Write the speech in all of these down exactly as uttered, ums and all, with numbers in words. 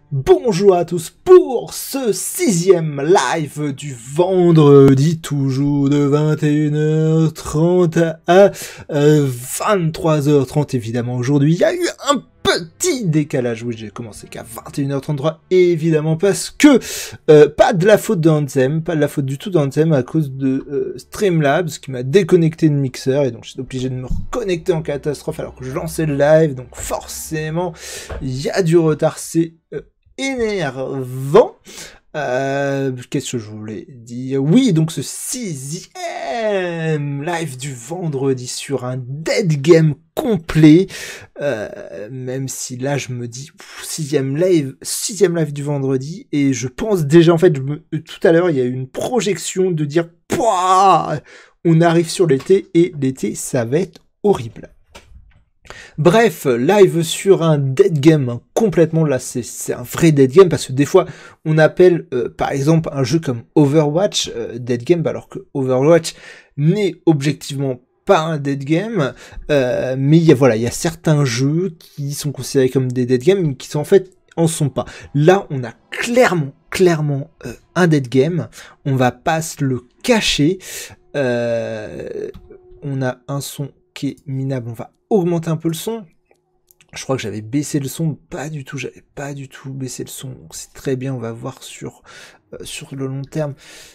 Bonjour à tous pour ce sixième live du vendredi, toujours de vingt et une heures trente à vingt-trois heures trente évidemment. Aujourd'hui, il y a eu un petit décalage, oui j'ai commencé qu'à vingt et une heures trente-trois évidemment parce que euh, pas de la faute de Anthem, pas de la faute du tout d'Anthem à cause de euh, Streamlabs qui m'a déconnecté de Mixer et donc j'étais obligé de me reconnecter en catastrophe alors que je lançais le live, donc forcément il y a du retard, c'est euh, énervant. Euh, Qu'est-ce que je voulais dire? Oui, donc ce sixième live du vendredi sur un dead game complet. Euh, même si là je me dis pff, sixième live, sixième live du vendredi et je pense déjà en fait je me, tout à l'heure il y a eu une projection de dire pouah, on arrive sur l'été et l'été ça va être horrible. Bref, live sur un dead game, hein, complètement, là c'est un vrai dead game, parce que des fois on appelle euh, par exemple un jeu comme Overwatch euh, dead game, alors que Overwatch n'est objectivement pas un dead game, euh, mais il y a, voilà, il y a certains jeux qui sont considérés comme des dead games, mais qui sont en fait en sont pas. Là on a clairement, clairement euh, un dead game, on va pas se le cacher, euh, on a un son qui est minable, on va augmenter un peu le son. Je crois que j'avais baissé le son, pas du tout, j'avais pas du tout baissé le son, donc c'est très bien, on va voir sur, euh, sur le long terme.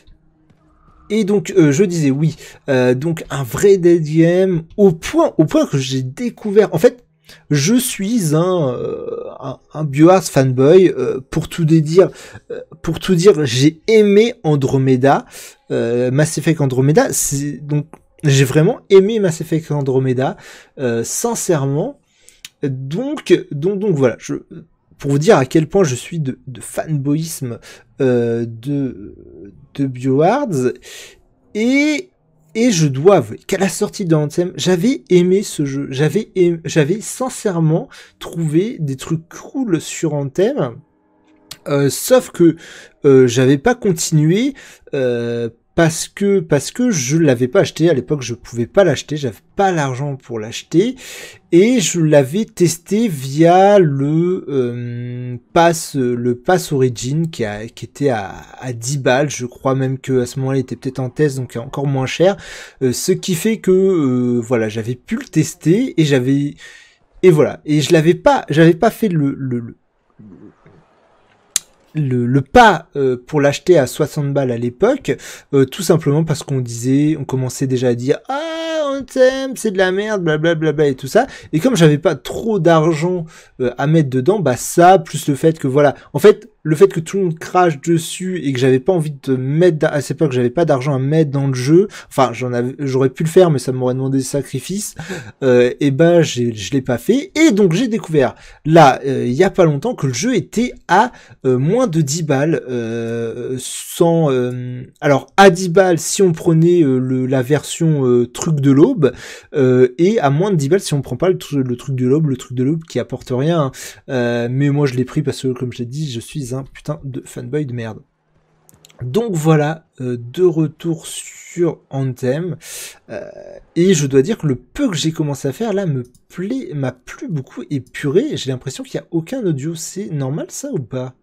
Et donc, euh, je disais oui, euh, donc un vrai dead game, au point, au point que j'ai découvert, en fait, je suis un, euh, un, un BioHartz fanboy, euh, pour tout dire, euh, pour tout dire, j'ai aimé Andromeda, euh, Mass Effect Andromeda, c'est donc, j'ai vraiment aimé Mass Effect Andromeda, euh, sincèrement. Donc, donc, donc voilà, je, pour vous dire à quel point je suis de, de fanboyisme euh, de, de BioHartz, et, et je dois avouer qu'à la sortie de Anthem, j'avais aimé ce jeu, j'avais j'avais sincèrement trouvé des trucs cool sur Anthem, euh, sauf que euh, j'avais pas continué, euh, parce que parce que je l'avais pas acheté à l'époque, je pouvais pas l'acheter, j'avais pas l'argent pour l'acheter et je l'avais testé via le euh, pass le pass Origin qui a qui était à, à dix balles, je crois même que à ce moment-là il était peut-être en test donc encore moins cher, euh, ce qui fait que euh, voilà, j'avais pu le tester et j'avais et voilà, et je l'avais pas j'avais pas fait le le, le Le, le pas euh, pour l'acheter à soixante balles à l'époque, euh, tout simplement parce qu'on disait, on commençait déjà à dire ah Anthem c'est de la merde, blablabla bla bla et tout ça. Et comme j'avais pas trop d'argent euh, à mettre dedans, bah ça plus le fait que voilà, en fait le fait que tout le monde crache dessus et que j'avais pas envie de mettre à cette époque, j'avais pas d'argent à mettre dans le jeu. Enfin j'en avais, j'aurais pu le faire mais ça m'aurait demandé des sacrifices. Euh, et bah j'ai, je l'ai pas fait et donc j'ai découvert là euh, il y a pas longtemps que le jeu était à euh, moins de dix balles, euh, sans, euh, alors à dix balles si on prenait euh, le, la version euh, truc de l'aube, euh, et à moins de dix balles si on prend pas le, le truc de l'aube, le truc de l'aube qui apporte rien, hein. Euh, mais moi je l'ai pris parce que comme j'ai dit, je suis un putain de fanboy de merde. Donc voilà, euh, de retour sur Anthem, euh, et je dois dire que le peu que j'ai commencé à faire là me plaît, m'a plu beaucoup, et purée, j'ai l'impression qu'il n'y a aucun audio, c'est normal ça ou pas?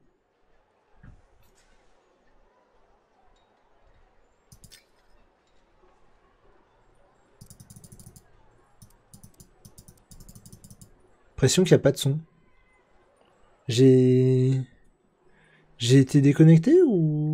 L'impression qu'il n'y a pas de son. J'ai... J'ai été déconnecté ou...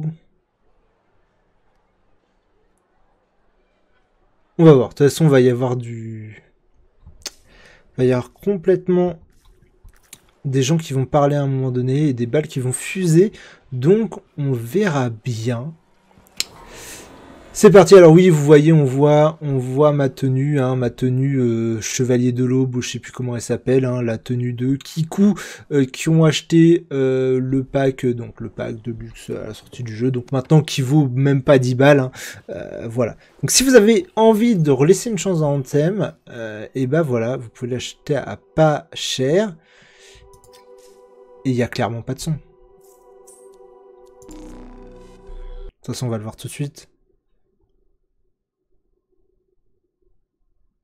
On va voir. De toute façon, il va y avoir du... Il va y avoir complètement des gens qui vont parler à un moment donné et des balles qui vont fuser. Donc, on verra bien. C'est parti, alors oui, vous voyez, on voit, on voit ma tenue, hein, ma tenue euh, Chevalier de l'Aube, ou je sais plus comment elle s'appelle, hein, la tenue de Kiku, euh, qui ont acheté euh, le pack, donc le pack de luxe à la sortie du jeu, donc maintenant qui vaut même pas dix balles, hein, euh, voilà. Donc si vous avez envie de relaisser une chance à Anthem, euh, et ben voilà, vous pouvez l'acheter à pas cher, et il y a clairement pas de son. De toute façon, on va le voir tout de suite.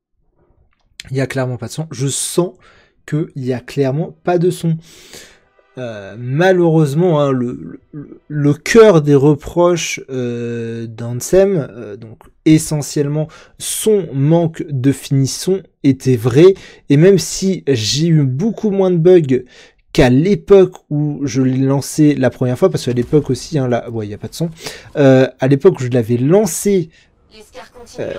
Il y a clairement pas de son. Je sens qu'il y a clairement pas de son. Euh, malheureusement, hein, le, le, le cœur des reproches euh, d'Anthem, euh, donc essentiellement son manque de finition, était vrai. Et même si j'ai eu beaucoup moins de bugs qu'à l'époque où je l'ai lancé la première fois, parce qu'à l'époque aussi, hein, là, ouais, il y a pas de son. Euh, à l'époque où je l'avais lancé. Euh,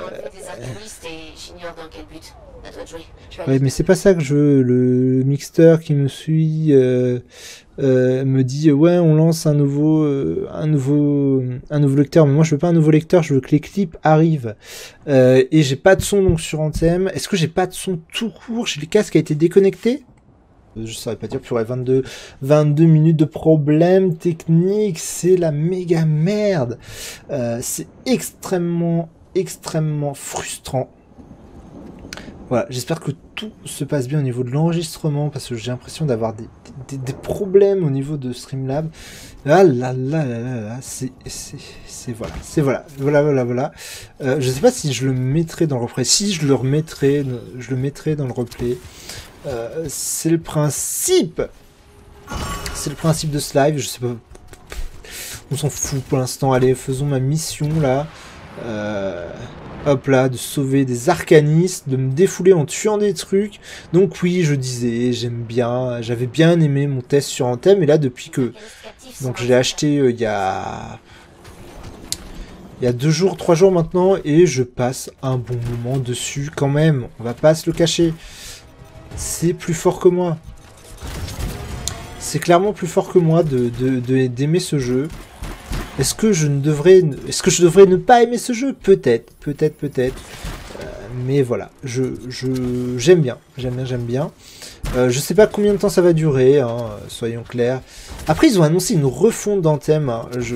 Ouais, mais c'est pas ça que je veux. Le mixteur qui me suit euh, euh, me dit ouais, on lance un nouveau, euh, un nouveau, un nouveau lecteur. Mais moi, je veux pas un nouveau lecteur. Je veux que les clips arrivent. Euh, et j'ai pas de son donc sur Anthem. Est-ce que j'ai pas de son tout court? J'ai le casque qui a été déconnecté. Je saurais pas dire. Purée, vingt-deux, vingt-deux minutes de problème technique. C'est la méga merde. Euh, c'est extrêmement, extrêmement frustrant. Voilà, j'espère que tout se passe bien au niveau de l'enregistrement, parce que j'ai l'impression d'avoir des, des, des problèmes au niveau de Streamlab. Ah là là là là là, c'est, c'est, c'est voilà, c'est voilà, voilà, voilà, voilà. Euh, je sais pas si je le mettrai dans le replay, si je le remettrai, je le mettrai dans le replay. Euh, c'est le principe, c'est le principe de ce live, je sais pas, on s'en fout pour l'instant, allez, faisons ma mission là. Euh... Hop là, de sauver des arcanistes, de me défouler en tuant des trucs. Donc oui, je disais, j'aime bien, j'avais bien aimé mon test sur Anthem, et là depuis que donc je l'ai acheté euh, il y a il y a deux jours, trois jours maintenant, et je passe un bon moment dessus quand même. On va pas se le cacher, c'est plus fort que moi. C'est clairement plus fort que moi de, de, de, d'aimer ce jeu. Est-ce que je ne devrais, est-ce que je devrais ne pas aimer ce jeu? Peut-être, peut-être, peut-être. Euh, mais voilà, je, je, j'aime bien, j'aime bien, j'aime bien. Euh, je sais pas combien de temps ça va durer, hein, soyons clairs. Après, ils ont annoncé une refonte d'Anthem. Hein, je...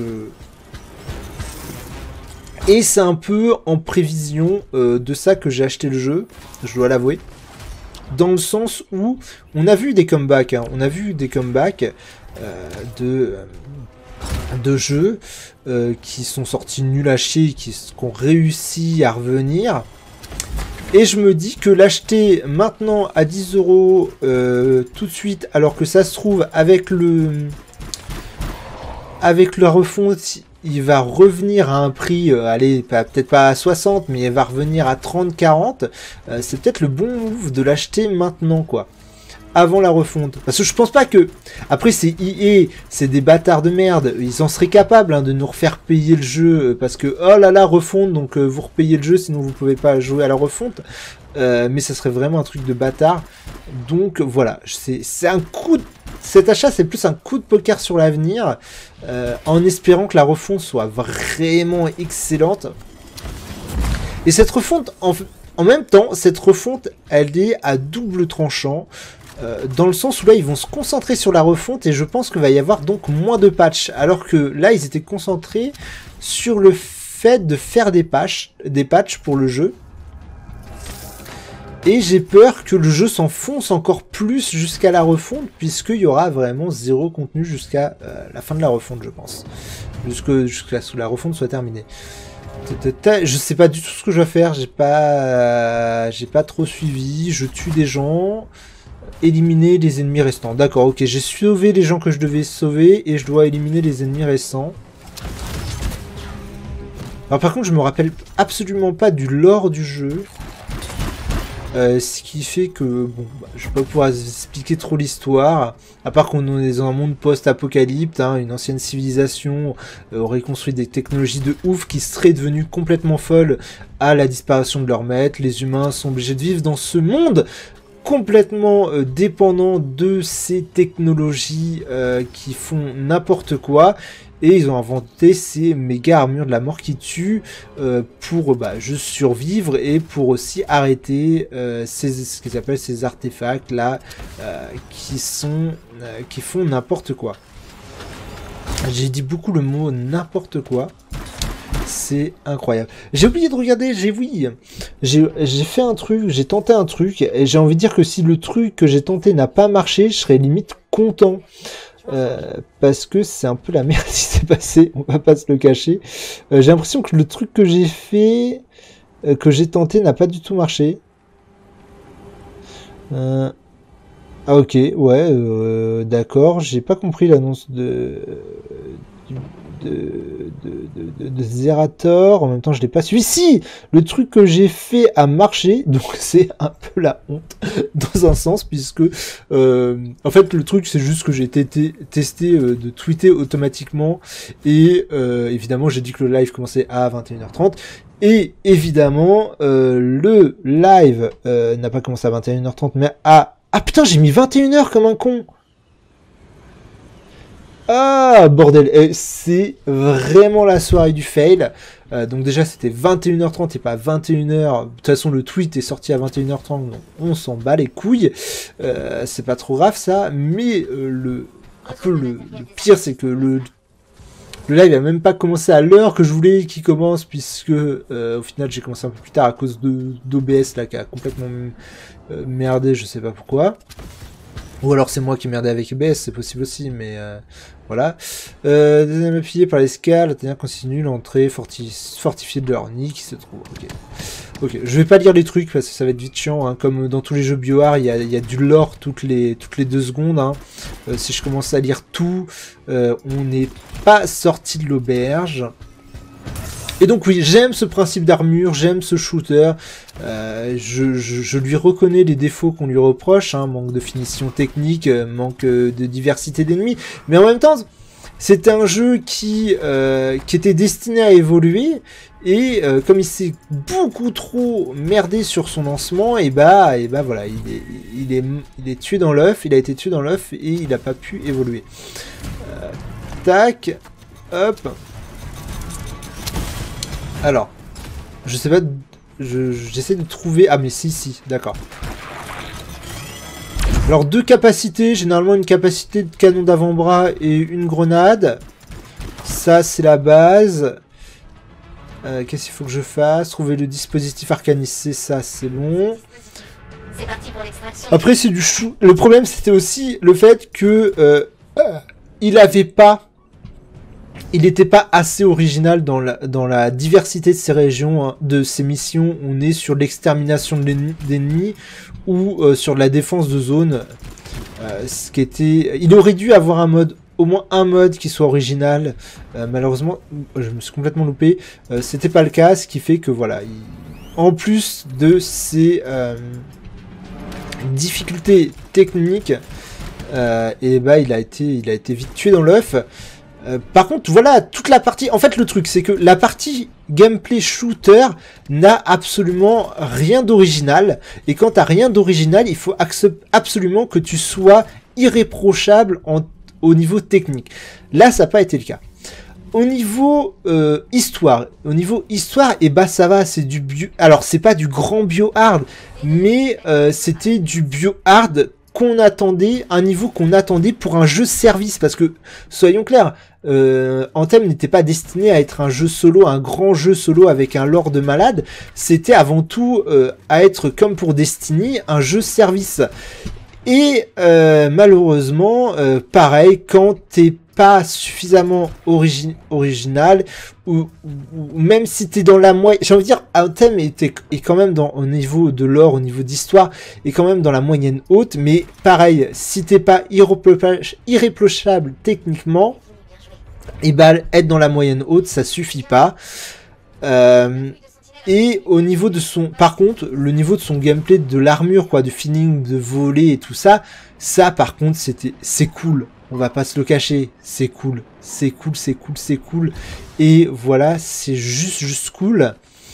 Et c'est un peu en prévision euh, de ça que j'ai acheté le jeu, je dois l'avouer. Dans le sens où on a vu des comebacks, hein, on a vu des comebacks euh, de... Euh, de jeux euh, qui sont sortis nuls à chier, qui, qui ont réussi à revenir. Et je me dis que l'acheter maintenant à dix euros euh, tout de suite, alors que ça se trouve avec le avec la refonte, il va revenir à un prix, euh, allez, peut-être pas à soixante, mais il va revenir à trente quarante, euh, c'est peut-être le bon move de l'acheter maintenant, quoi. Avant la refonte. Parce que je pense pas que... Après, c'est I A, c'est des bâtards de merde. Ils en seraient capables hein, de nous refaire payer le jeu. Parce que, oh là là, refonte, donc euh, vous repayez le jeu, sinon vous pouvez pas jouer à la refonte. Euh, mais ça serait vraiment un truc de bâtard. Donc voilà, c'est un coup de... Cet achat, c'est plus un coup de poker sur l'avenir. Euh, en espérant que la refonte soit vraiment excellente. Et cette refonte, en, en même temps, cette refonte, elle est à double tranchant. Euh, dans le sens où là ils vont se concentrer sur la refonte et je pense qu'il va y avoir donc moins de patchs, alors que là ils étaient concentrés sur le fait de faire des patchs, des patchs pour le jeu. Et j'ai peur que le jeu s'enfonce encore plus jusqu'à la refonte, puisqu'il y aura vraiment zéro contenu jusqu'à euh, la fin de la refonte, je pense. Jusqu'à jusqu'à ce que la refonte soit terminée. Je sais pas du tout ce que je dois faire, j'ai pas, euh, j'ai pas trop suivi, je tue des gens... Éliminer les ennemis restants. D'accord, ok, j'ai sauvé les gens que je devais sauver et je dois éliminer les ennemis restants. Alors par contre, je me rappelle absolument pas du lore du jeu. Euh, ce qui fait que, bon, bah, je vais pas pouvoir expliquer trop l'histoire. À part qu'on est dans un monde post-apocalypte, hein, une ancienne civilisation euh, aurait construit des technologies de ouf qui seraient devenues complètement folles à la disparition de leur maître. Les humains sont obligés de vivre dans ce monde complètement euh, dépendant de ces technologies euh, qui font n'importe quoi, et ils ont inventé ces méga armures de la mort qui tuent euh, pour bah, juste survivre et pour aussi arrêter euh, ces, ce qu'ils appellent ces artefacts là euh, qui sont euh, qui font n'importe quoi. J'ai dit beaucoup le mot n'importe quoi. C'est incroyable. J'ai oublié de regarder, j'ai oui, j'ai fait un truc, j'ai tenté un truc, et j'ai envie de dire que si le truc que j'ai tenté n'a pas marché, je serais limite content. Euh, parce que c'est un peu la merde qui s'est passé, on va pas se le cacher. Euh, j'ai l'impression que le truc que j'ai fait, euh, que j'ai tenté, n'a pas du tout marché. Euh... Ah ok, ouais, euh, d'accord, j'ai pas compris l'annonce de... De, de, de, de, de Zerator, en même temps je l'ai pas suivi. Si, le truc que j'ai fait a marché, donc c'est un peu la honte dans un sens, puisque euh, en fait le truc c'est juste que j'ai testé, testé euh, de tweeter automatiquement, et euh, évidemment j'ai dit que le live commençait à vingt et une heures trente, et évidemment euh, le live euh, n'a pas commencé à vingt et une heures trente, mais à... Ah putain, j'ai mis vingt et une heures comme un con. Ah, bordel, eh, c'est vraiment la soirée du fail. Euh, donc déjà, c'était vingt et une heures trente et pas vingt et une heures. De toute façon, le tweet est sorti à vingt et une heures trente, donc on s'en bat les couilles. Euh, c'est pas trop grave, ça. Mais euh, le, un peu le, le pire, c'est que le, le live a même pas commencé à l'heure que je voulais qu'il commence, puisque euh, au final, j'ai commencé un peu plus tard à cause de d'O B S, là, qui a complètement euh, merdé, je sais pas pourquoi. Ou alors c'est moi qui merdais avec O B S, c'est possible aussi, mais euh, voilà. Euh, deuxième appuyé par l'escale, la continue l'entrée forti fortifiée de leur nid qui se trouve. Ok. Ok, je vais pas lire les trucs parce que ça va être vite chiant, hein. Comme dans tous les jeux BioWare, il y a, y a du lore toutes les toutes les deux secondes. Hein. Euh, si je commence à lire tout, euh, on n'est pas sorti de l'auberge. Et donc oui, j'aime ce principe d'armure, j'aime ce shooter, euh, je, je, je lui reconnais les défauts qu'on lui reproche, hein, manque de finition technique, euh, manque euh, de diversité d'ennemis, mais en même temps, c'est un jeu qui, euh, qui était destiné à évoluer, et euh, comme il s'est beaucoup trop merdé sur son lancement, et bah, et bah voilà, il est, il est, il est tué dans l'œuf, il a été tué dans l'œuf, et il n'a pas pu évoluer. Euh, tac, hop... Alors, je sais pas, je, j'essaie de trouver... Ah mais si, si, d'accord. Alors deux capacités, généralement une capacité de canon d'avant-bras et une grenade. Ça c'est la base. Euh, Qu'est-ce qu'il faut que je fasse? Trouver le dispositif arcanisé, ça c'est long. Après c'est du chou... Le problème c'était aussi le fait que... Euh, euh, il avait pas... Il n'était pas assez original dans la, dans la diversité de ces régions, hein, de ces missions. On est sur l'extermination de d'ennemis ou euh, sur la défense de zone. Euh, ce qui était, il aurait dû avoir un mode, au moins un mode qui soit original. Euh, malheureusement, je me suis complètement loupé. Euh, C'était pas le cas, ce qui fait que voilà. Il, en plus de ces euh, difficultés techniques, euh, et bah il a été, il a été vite tué dans l'œuf. Euh, par contre, voilà, toute la partie... En fait, le truc, c'est que la partie gameplay shooter n'a absolument rien d'original. Et quand t'as rien d'original, il faut absolument que tu sois irréprochable en, au niveau technique. Là, ça n'a pas été le cas. Au niveau euh, histoire, au niveau histoire, et eh bah ça va, c'est du bio... Alors, c'est pas du grand bio-hard, mais euh, c'était du bio-hard qu'on attendait, un niveau qu'on attendait pour un jeu service, parce que, soyons clairs, euh, Anthem n'était pas destiné à être un jeu solo, un grand jeu solo avec un lore de malade, c'était avant tout euh, à être, comme pour Destiny, un jeu service. Et euh, malheureusement, euh, pareil, quand t'es pas suffisamment origi original, ou, ou même si t'es dans la moyenne, j'ai envie de dire, Anthem était est quand même dans, au niveau de lore, au niveau d'histoire, est quand même dans la moyenne haute, mais pareil, si t'es pas irréprochable techniquement, et ben être dans la moyenne haute, ça suffit pas. Euh, et au niveau de son, par contre, le niveau de son gameplay, de l'armure, quoi, de feeling, de voler et tout ça, ça par contre, c'était, c'est cool. On va pas se le cacher, c'est cool, c'est cool, c'est cool, c'est cool. Et voilà, c'est juste, juste cool.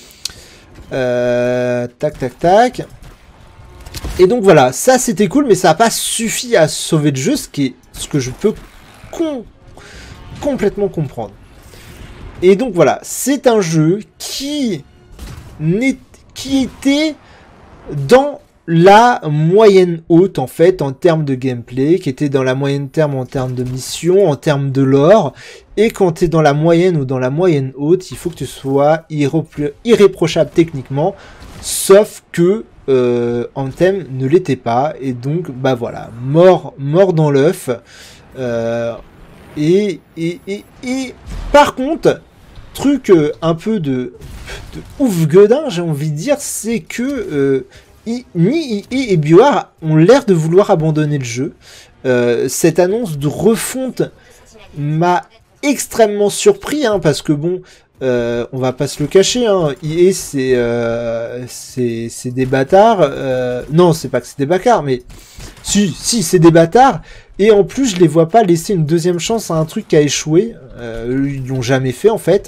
Euh, tac, tac, tac. Et donc voilà, ça c'était cool, mais ça n'a pas suffi à sauver le jeu, ce qui est ce que je peux con complètement comprendre. Et donc voilà, c'est un jeu qui, qui était dans la moyenne haute en fait en termes de gameplay, qui était dans la moyenne terme en termes de mission, en termes de lore, et quand tu es dans la moyenne ou dans la moyenne haute, il faut que tu sois irréprochable techniquement, sauf que euh, Anthem ne l'était pas, et donc bah voilà, mort, mort dans l'œuf. Euh, et, et, et, et par contre, truc euh, un peu de, de ouf gueudin, j'ai envie de dire, c'est que euh, I, ni I A et BioWare ont l'air de vouloir abandonner le jeu. Euh, cette annonce de refonte m'a extrêmement surpris, hein, parce que bon, euh, on va pas se le cacher, hein, I A c'est euh, c'est c'est des bâtards. Euh, non, c'est pas que c'est des bâtards, mais si si c'est des bâtards. Et en plus, je les vois pas laisser une deuxième chance à un truc qui a échoué. Euh, ils l'ont jamais fait en fait.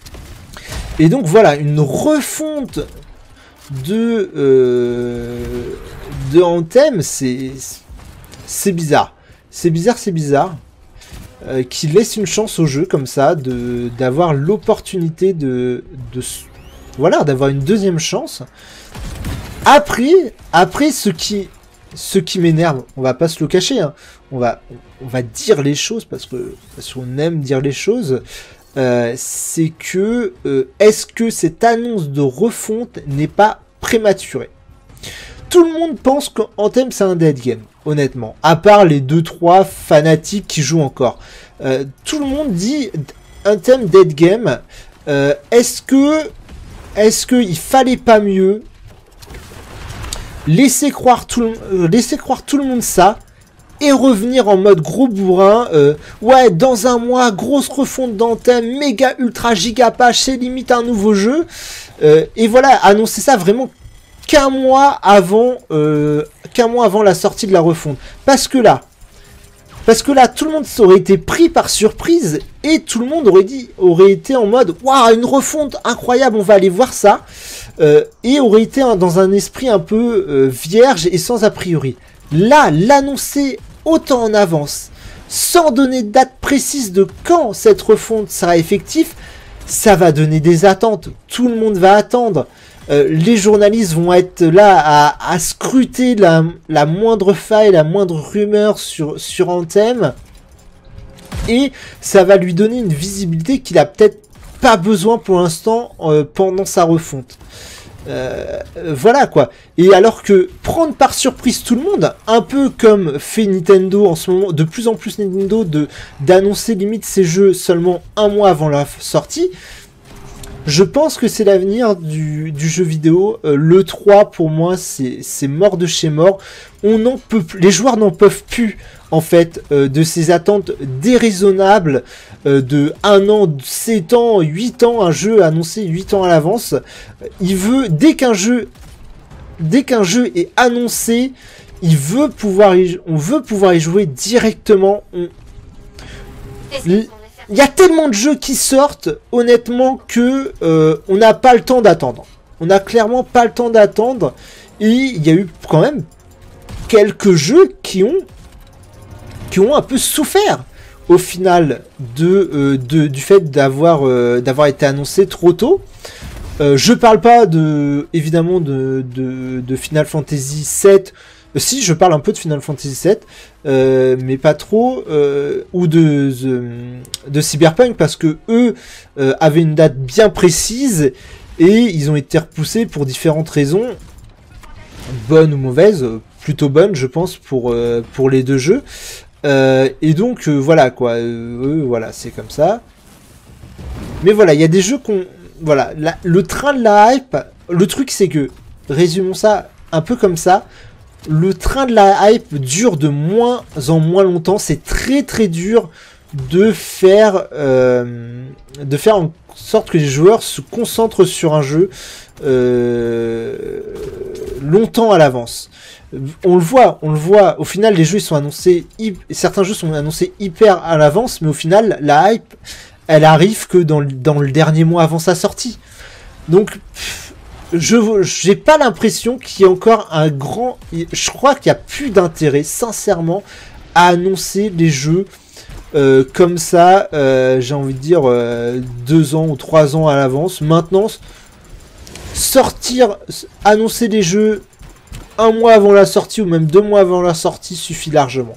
Et donc voilà, une refonte de euh, de Anthem, c'est c'est bizarre. C'est bizarre, c'est bizarre. Euh, qui laisse une chance au jeu comme ça, de d'avoir l'opportunité de, de voilà, d'avoir une deuxième chance. Après, après ce qui ce qui m'énerve, on va pas se le cacher, hein, on va on va dire les choses parce que parce qu'on aime dire les choses. Euh, c'est que euh, est-ce que cette annonce de refonte n'est pas prématurée? Tout le monde pense qu'Anthem c'est un dead game, honnêtement. À part les deux trois fanatiques qui jouent encore. Euh, tout le monde dit Anthem dead game. Euh, est-ce que... Est-ce qu'il fallait pas mieux laisser croire, tout le, euh, laisser croire tout le monde ça et revenir en mode gros bourrin, euh, ouais, dans un mois, grosse refonte d'Anthem, méga ultra giga page, c'est limite un nouveau jeu. Euh, et voilà, annoncer ça vraiment qu'un mois avant euh, qu'un mois avant la sortie de la refonte. Parce que là, parce que là, tout le monde aurait été pris par surprise et tout le monde aurait dit, aurait été en mode, waouh, une refonte incroyable, on va aller voir ça, euh, et aurait été un, dans un esprit un peu euh, vierge et sans a priori. Là, l'annoncer autant en avance, sans donner de date précise de quand cette refonte sera effective, ça va donner des attentes. Tout le monde va attendre. Euh, les journalistes vont être là à, à scruter la, la moindre faille, la moindre rumeur sur, sur Anthem. Et ça va lui donner une visibilité qu'il a peut-être pas besoin pour l'instant euh, pendant sa refonte. Euh, voilà quoi. Et alors que prendre par surprise tout le monde, un peu comme fait Nintendo en ce moment, de plus en plus Nintendo, de d'annoncer limite ses jeux seulement un mois avant la sortie, je pense que c'est l'avenir du, du jeu vidéo. Euh, le trois pour moi c'est c'est mort de chez mort. On n'en peut plus, les joueurs n'en peuvent plus en fait euh, de ces attentes déraisonnables euh, de un an, sept ans, huit ans, un jeu annoncé huit ans à l'avance. Il veut, dès qu'un jeu dès qu'un jeu est annoncé, il veut pouvoir y, on veut pouvoir y jouer directement. On, il y a tellement de jeux qui sortent, honnêtement, que euh, on n'a pas le temps d'attendre. On n'a clairement pas le temps d'attendre. Et il y a eu quand même quelques jeux qui ont qui ont un peu souffert au final de, euh, de du fait d'avoir euh, d'avoir été annoncé trop tôt. Euh, je parle pas de évidemment de, de, de Final Fantasy sept. Euh, si, je parle un peu de Final Fantasy sept, euh, mais pas trop, euh, ou de, de de Cyberpunk parce que eux euh, avaient une date bien précise et ils ont été repoussés pour différentes raisons, bonnes ou mauvaises, plutôt bonnes je pense pour euh, pour les deux jeux. Euh, et donc euh, voilà quoi, euh, euh, voilà c'est comme ça. Mais voilà, il y a des jeux qu'on, voilà, la, le train de la hype. Le truc c'est que, résumons ça un peu comme ça, le train de la hype dure de moins en moins longtemps. C'est très très dur de faire euh, de faire en sorte que les joueurs se concentrent sur un jeu euh, longtemps à l'avance. On le voit, on le voit. Au final, les jeux ils sont annoncés, certains jeux sont annoncés hyper à l'avance, mais au final, la hype, elle arrive que dans le, dans le dernier mois avant sa sortie. Donc, je j'ai pas l'impression qu'il y ait encore un grand. Je crois qu'il y a plus d'intérêt, sincèrement, à annoncer les jeux euh, comme ça. Euh, j'ai envie de dire euh, deux ans ou trois ans à l'avance. Maintenant, sortir, annoncer les jeux un mois avant la sortie ou même deux mois avant la sortie suffit largement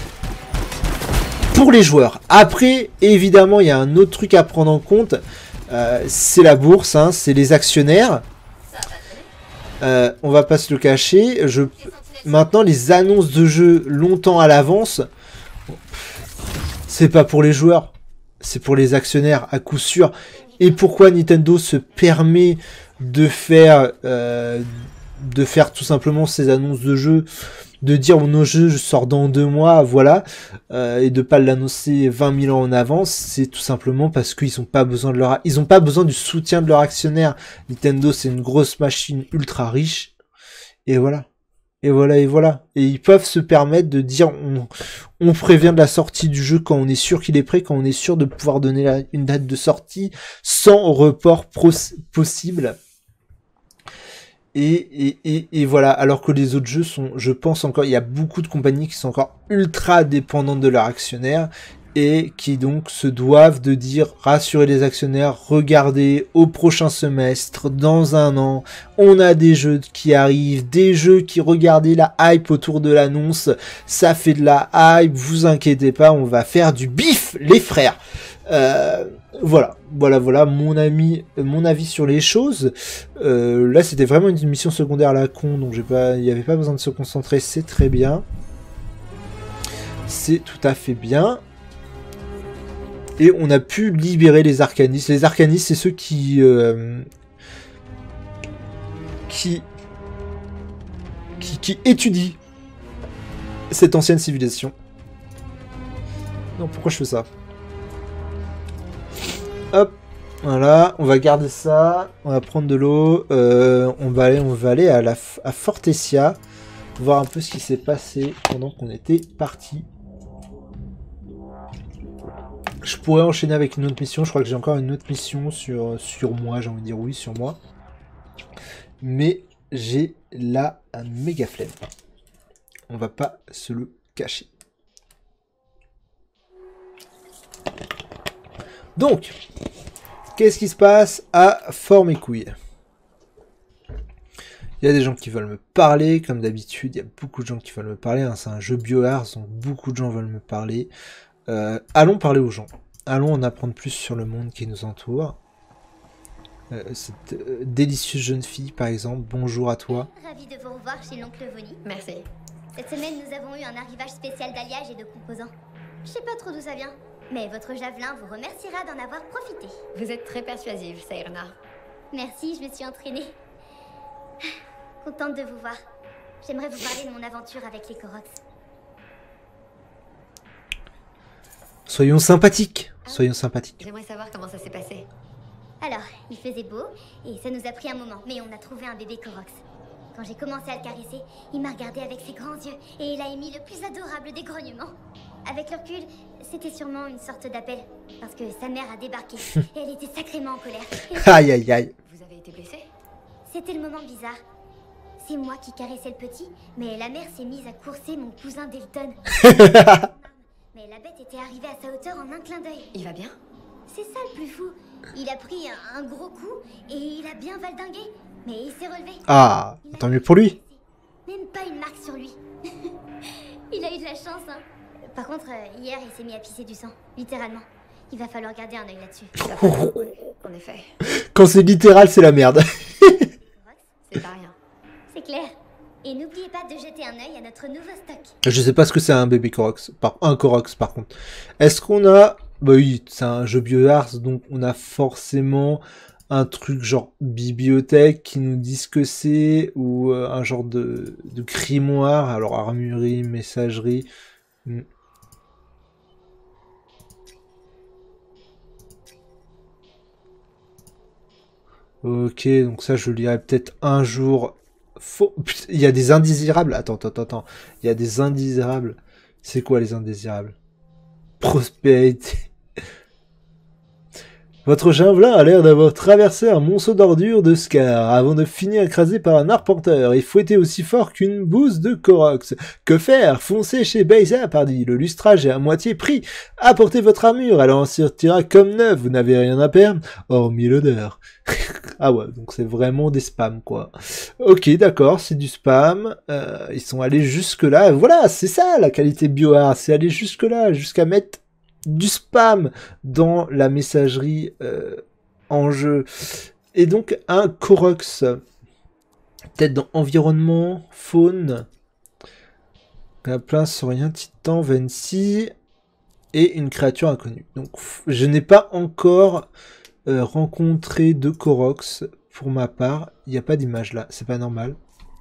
pour les joueurs. Après, évidemment, il y a un autre truc à prendre en compte, euh, c'est la bourse, hein, c'est les actionnaires. Euh, on va pas se le cacher. Je... Maintenant, les annonces de jeux longtemps à l'avance, c'est pas pour les joueurs, c'est pour les actionnaires à coup sûr. Et pourquoi Nintendo se permet de faire euh, de faire tout simplement ces annonces de jeux, de dire nos jeux sort dans deux mois, voilà, euh, et de pas l'annoncer vingt mille ans en avance, c'est tout simplement parce qu'ils ont pas besoin de leur, ils ont pas besoin du soutien de leur actionnaire. Nintendo, c'est une grosse machine ultra riche, et voilà. Et voilà, et voilà. Et ils peuvent se permettre de dire, on, on prévient de la sortie du jeu quand on est sûr qu'il est prêt, quand on est sûr de pouvoir donner la, une date de sortie sans report possible. Et, et, et, et voilà, alors que les autres jeux sont, je pense encore, il y a beaucoup de compagnies qui sont encore ultra dépendantes de leurs actionnaires et qui donc se doivent de dire, rassurer les actionnaires, regardez, au prochain semestre, dans un an, on a des jeux qui arrivent, des jeux qui, regardez la hype autour de l'annonce, ça fait de la hype, vous inquiétez pas, on va faire du bif, les frères. Euh, voilà, voilà, voilà, mon ami, mon avis sur les choses. Euh, là, c'était vraiment une mission secondaire à la con, donc j'ai pas, il n'y avait pas besoin de se concentrer, c'est très bien. C'est tout à fait bien. Et on a pu libérer les arcanistes. Les arcanistes, c'est ceux qui, euh, qui, qui, qui étudient cette ancienne civilisation. Non, pourquoi je fais ça? Hop, voilà, on va garder ça, on va prendre de l'eau, euh, on va aller, on va aller à la à Fortesia, voir un peu ce qui s'est passé pendant qu'on était parti. Je pourrais enchaîner avec une autre mission, je crois que j'ai encore une autre mission sur, sur moi, j'ai envie de dire oui, sur moi. Mais j'ai la méga flemme. On va pas se le cacher. Donc, qu'est-ce qui se passe à Fort mes couilles? Il y a des gens qui veulent me parler, comme d'habitude, il y a beaucoup de gens qui veulent me parler, hein, c'est un jeu BioWare, donc beaucoup de gens veulent me parler. Euh, allons parler aux gens, allons en apprendre plus sur le monde qui nous entoure. Euh, cette euh, délicieuse jeune fille, par exemple, bonjour à toi. Ravi de vous revoir chez l'oncle Vonny. Merci. Cette semaine, nous avons eu un arrivage spécial d'alliage et de composants. Je sais pas trop d'où ça vient, mais votre javelin vous remerciera d'en avoir profité. Vous êtes très persuasive, Sayrna. Merci, je me suis entraînée. Contente de vous voir. J'aimerais vous parler de mon aventure avec les Koroks. Soyons sympathiques, soyons sympathiques. J'aimerais savoir comment ça s'est passé. Alors, il faisait beau, et ça nous a pris un moment, mais on a trouvé un bébé Koroks. Quand j'ai commencé à le caresser, il m'a regardé avec ses grands yeux, et il a émis le plus adorable des grognements. Avec le recul, c'était sûrement une sorte d'appel, parce que sa mère a débarqué, et elle était sacrément en colère. Et... Aïe aïe aïe. Vous avez été blessé? C'était le moment bizarre. C'est moi qui caressais le petit, mais la mère s'est mise à courser mon cousin Delton. Mais la bête était arrivée à sa hauteur en un clin d'œil. Il va bien? C'est ça le plus fou. Il a pris un, un gros coup et il a bien valdingué, mais il s'est relevé. Ah, tant mieux pour lui. Même pas une marque sur lui. Il a eu de la chance, hein. Par contre, euh, hier, il s'est mis à pisser du sang, littéralement. Il va falloir garder un œil là-dessus. En effet. Quand c'est littéral, c'est la merde. C'est pas rien. C'est clair. Et n'oubliez pas de jeter un œil à notre nouveau stock. Je sais pas ce que c'est un bébé Koroks, par un Koroks par contre. Est-ce qu'on a, bah oui, c'est un jeu BioWare, donc on a forcément un truc genre bibliothèque qui nous dit ce que c'est, ou euh, un genre de, de grimoire, alors armurerie, messagerie. Hmm. Ok, donc ça je lirai peut-être un jour. Faut... Il y a des indésirables. Attends, attends, attends. Il y a des indésirables. C'est quoi les indésirables? Prospérité. Votre javelin a l'air d'avoir traversé un monceau d'ordures de Scar avant de finir écrasé par un arpenteur et fouetté aussi fort qu'une bouse de Koroks. Que faire? Foncez chez Beyza, pardi. Le lustrage est à moitié pris. Apportez votre armure, elle en sortira comme neuve. Vous n'avez rien à perdre, hormis l'odeur. Ah ouais, donc c'est vraiment des spams, quoi. Ok, d'accord, c'est du spam. Euh, ils sont allés jusque-là. Voilà, c'est ça la qualité BioWare. C'est aller jusque-là, jusqu'à mettre du spam dans la messagerie euh, en jeu. Et donc un Koroks, peut-être dans environnement, faune, un plein saurien, titan, Vensi, et une créature inconnue. Donc je n'ai pas encore euh, rencontré de Koroks pour ma part. Il n'y a pas d'image là, c'est pas normal.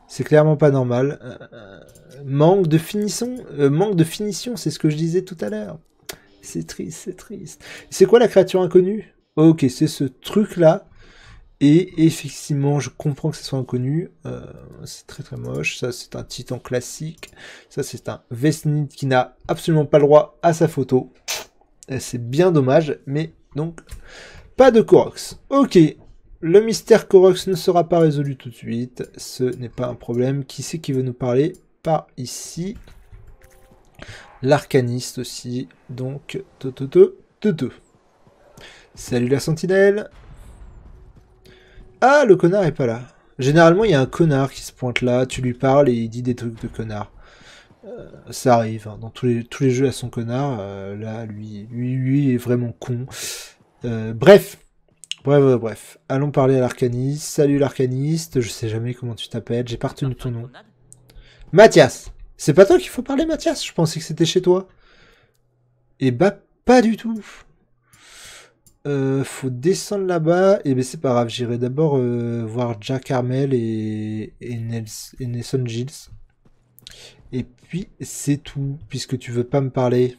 C'est clairement pas normal. Euh, manque de finition, euh, manque de finition, c'est ce que je disais tout à l'heure. C'est triste, c'est triste. C'est quoi la créature inconnue? Ok, c'est ce truc-là. Et effectivement, je comprends que ce soit inconnu. Euh, c'est très très moche. Ça, c'est un titan classique. Ça, c'est un Vesnid qui n'a absolument pas le droit à sa photo. C'est bien dommage, mais donc, pas de Koroks. Ok. Le mystère Koroks ne sera pas résolu tout de suite. Ce n'est pas un problème. Qui c'est qui veut nous parler par ici? L'arcaniste aussi. Donc, te te te te te. Salut la sentinelle. Ah, le connard est pas là. Généralement, il y a un connard qui se pointe là. Tu lui parles et il dit des trucs de connard. Euh, ça arrive. Hein. Dans tous les, tous les jeux à son connard. Euh, là, lui, lui, lui est vraiment con. Euh, bref. Bref, bref, bref. Allons parler à l'arcaniste. Salut l'arcaniste. Je sais jamais comment tu t'appelles. J'ai pas retenu ton nom. Mathias. C'est pas toi qu'il faut parler, Mathias? Je pensais que c'était chez toi. Eh bah, pas du tout. Euh, faut descendre là-bas. Et ben c'est pas grave. J'irai d'abord euh, voir Jack Harmel et, et, Nels, et Nelson Giles. Et puis, c'est tout. Puisque tu veux pas me parler.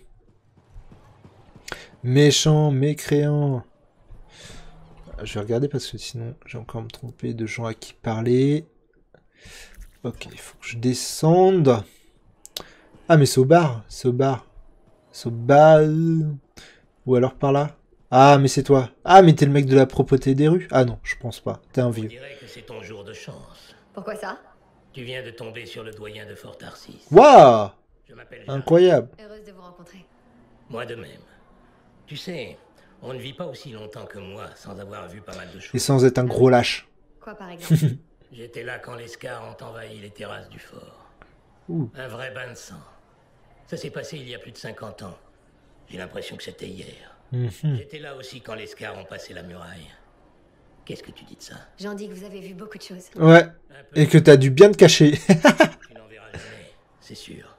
Méchant, mécréant. Je vais regarder parce que sinon j'ai encore me tromper de gens à qui parler. Ok, il faut que je descende. Ah mais c'est au bar, c'est au bar. C'est au bar. Ou alors par là. Ah mais c'est toi. Ah mais t'es le mec de la propreté des rues. Ah non, je pense pas. T'es un vieux. Je dirais que c'est ton jour de chance. Pourquoi ça? Tu viens de tomber sur le doyen de Fort Tarsis. Waouh! Je m'appelle Jacques. Incroyable. Heureuse de vous rencontrer. Moi de même. Tu sais, on ne vit pas aussi longtemps que moi sans avoir vu pas mal de choses. Et sans être un gros lâche. Quoi par exemple? J'étais là quand les Scars ont envahi les terrasses du fort. Ouh. Un vrai bain de sang. Ça s'est passé il y a plus de cinquante ans. J'ai l'impression que c'était hier. Mhm. J'étais là aussi quand les Scars ont passé la muraille. Qu'est-ce que tu dis de ça? J'en dis que vous avez vu beaucoup de choses. Ouais. Un peu. Et que t'as dû bien te cacher. Tu n'en verras jamais, c'est sûr.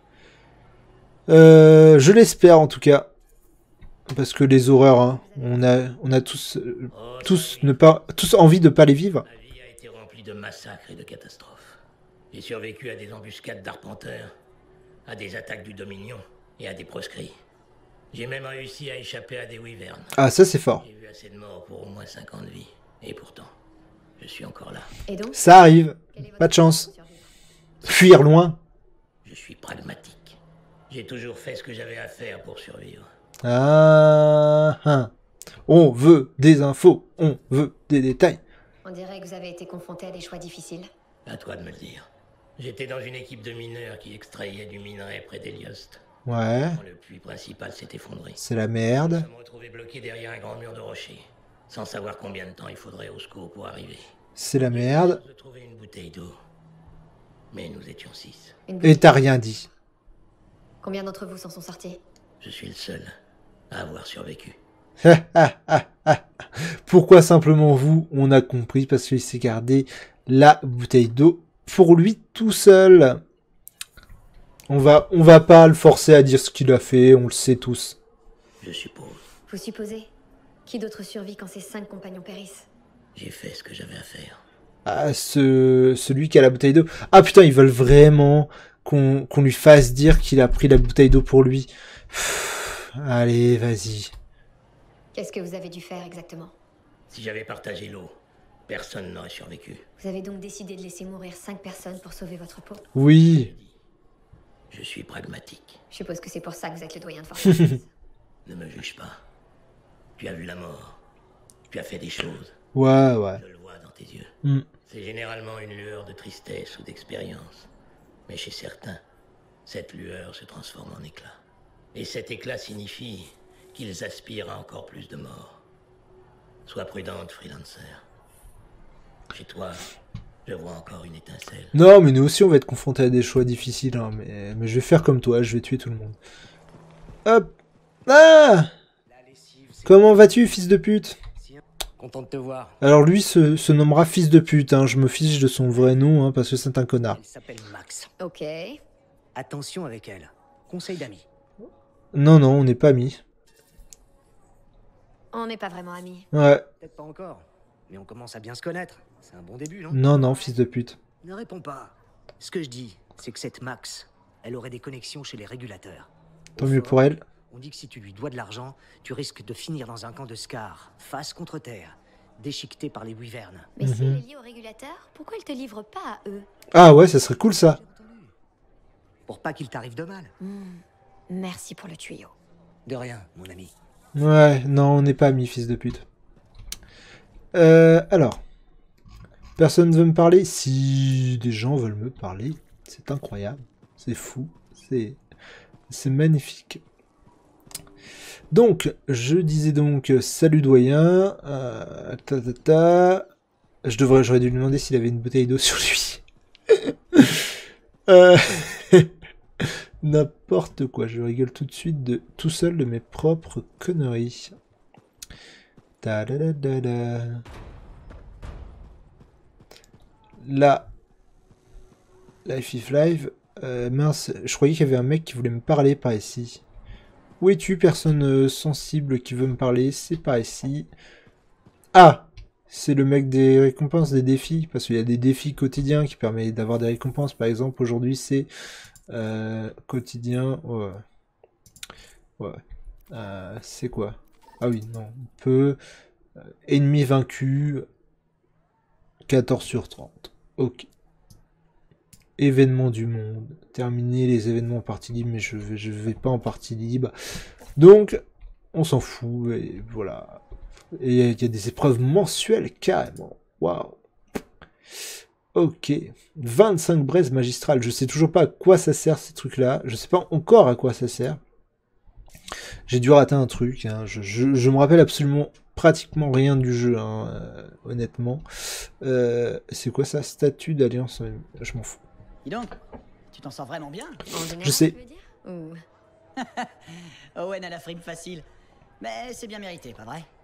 euh, je l'espère en tout cas. Parce que les horreurs, hein, on a, on a tous, euh, Oh, ça tous, arrive. ne pas, tous envie de pas les vivre. Ma vie a été remplie de massacres et de catastrophes. J'ai survécu à des embuscades d'arpenteurs, à des attaques du Dominion et à des proscrits. J'ai même réussi à échapper à des wyvernes. Ah, ça c'est fort. J'ai vu assez de morts pour au moins cinquante vies. Et pourtant, je suis encore là. Et donc? Ça arrive. Quel est votre Pas de chance. plan pour survivre? Fuir loin. Je suis pragmatique. J'ai toujours fait ce que j'avais à faire pour survivre. Ah, ah. On veut des infos. On veut des détails. On dirait que vous avez été confronté à des choix difficiles. À toi de me le dire. J'étais dans une équipe de mineurs qui extrayaient du minerai près d'Eliost. Ouais. Quand le puits principal s'est effondré. C'est la Nous merde. sommes retrouvés bloqués derrière un grand mur de rochers, sans savoir combien de temps il faudrait au secours pour arriver. C'est la merde. Je trouvais une bouteille d'eau. Mais nous étions six. Une Et boutique. t'as rien dit. Combien d'entre vous s'en sont sortis? Je suis le seul à avoir survécu. Ah, ah, ah, ah. Pourquoi simplement vous? On a compris parce qu'il s'est gardé la bouteille d'eau pour lui tout seul. On va, on va pas le forcer à dire ce qu'il a fait, on le sait tous. Je suppose. Vous supposez? Qui d'autre survit quand ses cinq compagnons périssent? J'ai fait ce que j'avais à faire. Ah, ce, celui qui a la bouteille d'eau. Ah putain, ils veulent vraiment qu'on qu'on lui fasse dire qu'il a pris la bouteille d'eau pour lui. Pff, allez, vas-y. Qu'est-ce que vous avez dû faire exactement? Si j'avais partagé l'eau, personne n'aurait survécu. Vous avez donc décidé de laisser mourir cinq personnes pour sauver votre peau? Oui. Je suis pragmatique. Je suppose que c'est pour ça que vous êtes le doyen de Fortune. Ne me juge pas. Tu as vu la mort. Tu as fait des choses. Ouais, ouais. Je le vois dans tes yeux. Hmm. C'est généralement une lueur de tristesse ou d'expérience. Mais chez certains, cette lueur se transforme en éclat. Et cet éclat signifie qu'ils aspirent à encore plus de morts. Sois prudente, freelancer. Chez toi, je vois encore une étincelle. Non, mais nous aussi, on va être confrontés à des choix difficiles. Hein, mais, mais je vais faire comme toi, je vais tuer tout le monde. Hop. Ah! Comment vas-tu, fils de pute? Content de te voir. Alors lui se, se nommera fils de pute, hein. Je me fiche de son vrai nom, hein, parce que c'est un connard. Elle s'appelle Max. Ok. Attention avec elle. Conseil d'amis. Non, non, on n'est pas amis. On n'est pas vraiment amis. Ouais. Peut-être pas encore, mais on commence à bien se connaître. C'est un bon début, non? Non, non, fils de pute. Ne réponds pas. Ce que je dis, c'est que cette Max, elle aurait des connexions chez les régulateurs. Tant mieux pour elle. On dit que si tu lui dois de l'argent, tu risques de finir dans un camp de Scar, face contre terre, déchiqueté par les wyvernes. Mais si elle Mhm. est liée au régulateur, pourquoi elle te livre pas à eux? Ah ouais, ça serait cool ça. Pour pas qu'il t'arrive de mal. Hmm. Merci pour le tuyau. De rien, mon ami. Ouais, non, on n'est pas amis, fils de pute. Euh, alors. Personne ne veut me parler? Si des gens veulent me parler, c'est incroyable. C'est fou. C'est c'est magnifique. Donc, je disais donc, euh, salut doyen. Euh, ta, ta, ta. Je devrais, j'aurais dû lui demander s'il avait une bouteille d'eau sur lui. euh... N'importe quoi, je rigole tout de suite de tout seul de mes propres conneries. Ta da da da da. Là, Life is Live. Euh, mince, je croyais qu'il y avait un mec qui voulait me parler par ici. Où es-tu, personne euh, sensible qui veut me parler? C'est par ici. Ah! C'est le mec des récompenses, des défis. Parce qu'il y a des défis quotidiens qui permettent d'avoir des récompenses. Par exemple, aujourd'hui, c'est euh, quotidien. Ouais. Ouais. Euh, c'est quoi? Ah oui, non. On peut. Euh, ennemi vaincu. quatorze sur trente. Ok. Événements du monde. Terminer les événements en partie libre, mais je vais, je vais pas en partie libre. Donc, on s'en fout. Et voilà. Et il y a des épreuves mensuelles, carrément. Waouh. Ok. vingt-cinq braises magistrales. Je sais toujours pas à quoi ça sert, ces trucs-là. Je sais pas encore à quoi ça sert. J'ai dû rater un truc. Hein. Je, je, je me rappelle absolument pratiquement rien du jeu, hein, euh, honnêtement. Euh, c'est quoi ça? Statut d'alliance? Je m'en fous. Dis donc, tu t'en sors vraiment bien. En général, Je sais. tu veux dire Ou... Owen a la frime facile. Mais c'est bien mérité, pas vrai?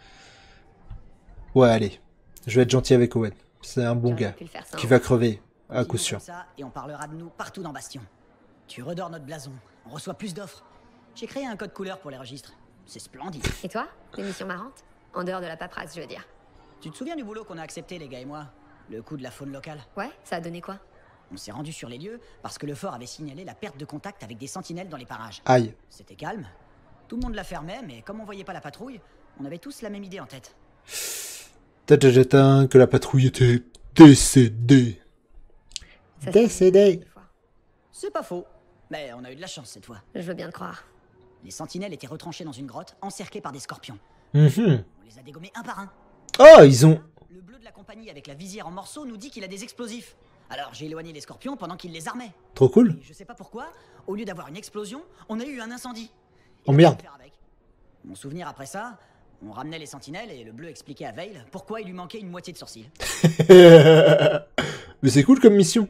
Ouais, allez. Je vais être gentil avec Owen. C'est un bon J'aurais gars pu le faire sans. qui va crever, à coup Continue sûr. comme ça, et on parlera de nous partout dans Bastion. Tu redors notre blason, on reçoit plus d'offres. J'ai créé un code couleur pour les registres. C'est splendide. Et toi? Des missions marrantes? En dehors de la paperasse, je veux dire. Tu te souviens du boulot qu'on a accepté, les gars et moi? Le coup de la faune locale? Ouais, ça a donné quoi? On s'est rendu sur les lieux parce que le fort avait signalé la perte de contact avec des sentinelles dans les parages. Aïe. C'était calme. Tout le monde la fermait, mais comme on voyait pas la patrouille, on avait tous la même idée en tête. Tadjajata, que la patrouille était décédée. Ça Décédé. s'est fois. C'est pas faux. Mais on a eu de la chance cette fois. Je veux bien te croire. Les sentinelles étaient retranchées dans une grotte, encerclées par des scorpions. Mhm. On les a dégommés un par un. Oh, ils ont... Le bleu de la compagnie avec la visière en morceaux nous dit qu'il a des explosifs. Alors j'ai éloigné les scorpions pendant qu'il les armait. Trop cool. Et je sais pas pourquoi, au lieu d'avoir une explosion, on a eu un incendie. Oh Et merde. on a fait avec. Mon souvenir après ça, on ramenait les sentinelles et le bleu expliquait à Veil pourquoi il lui manquait une moitié de sourcil. Mais c'est cool comme mission.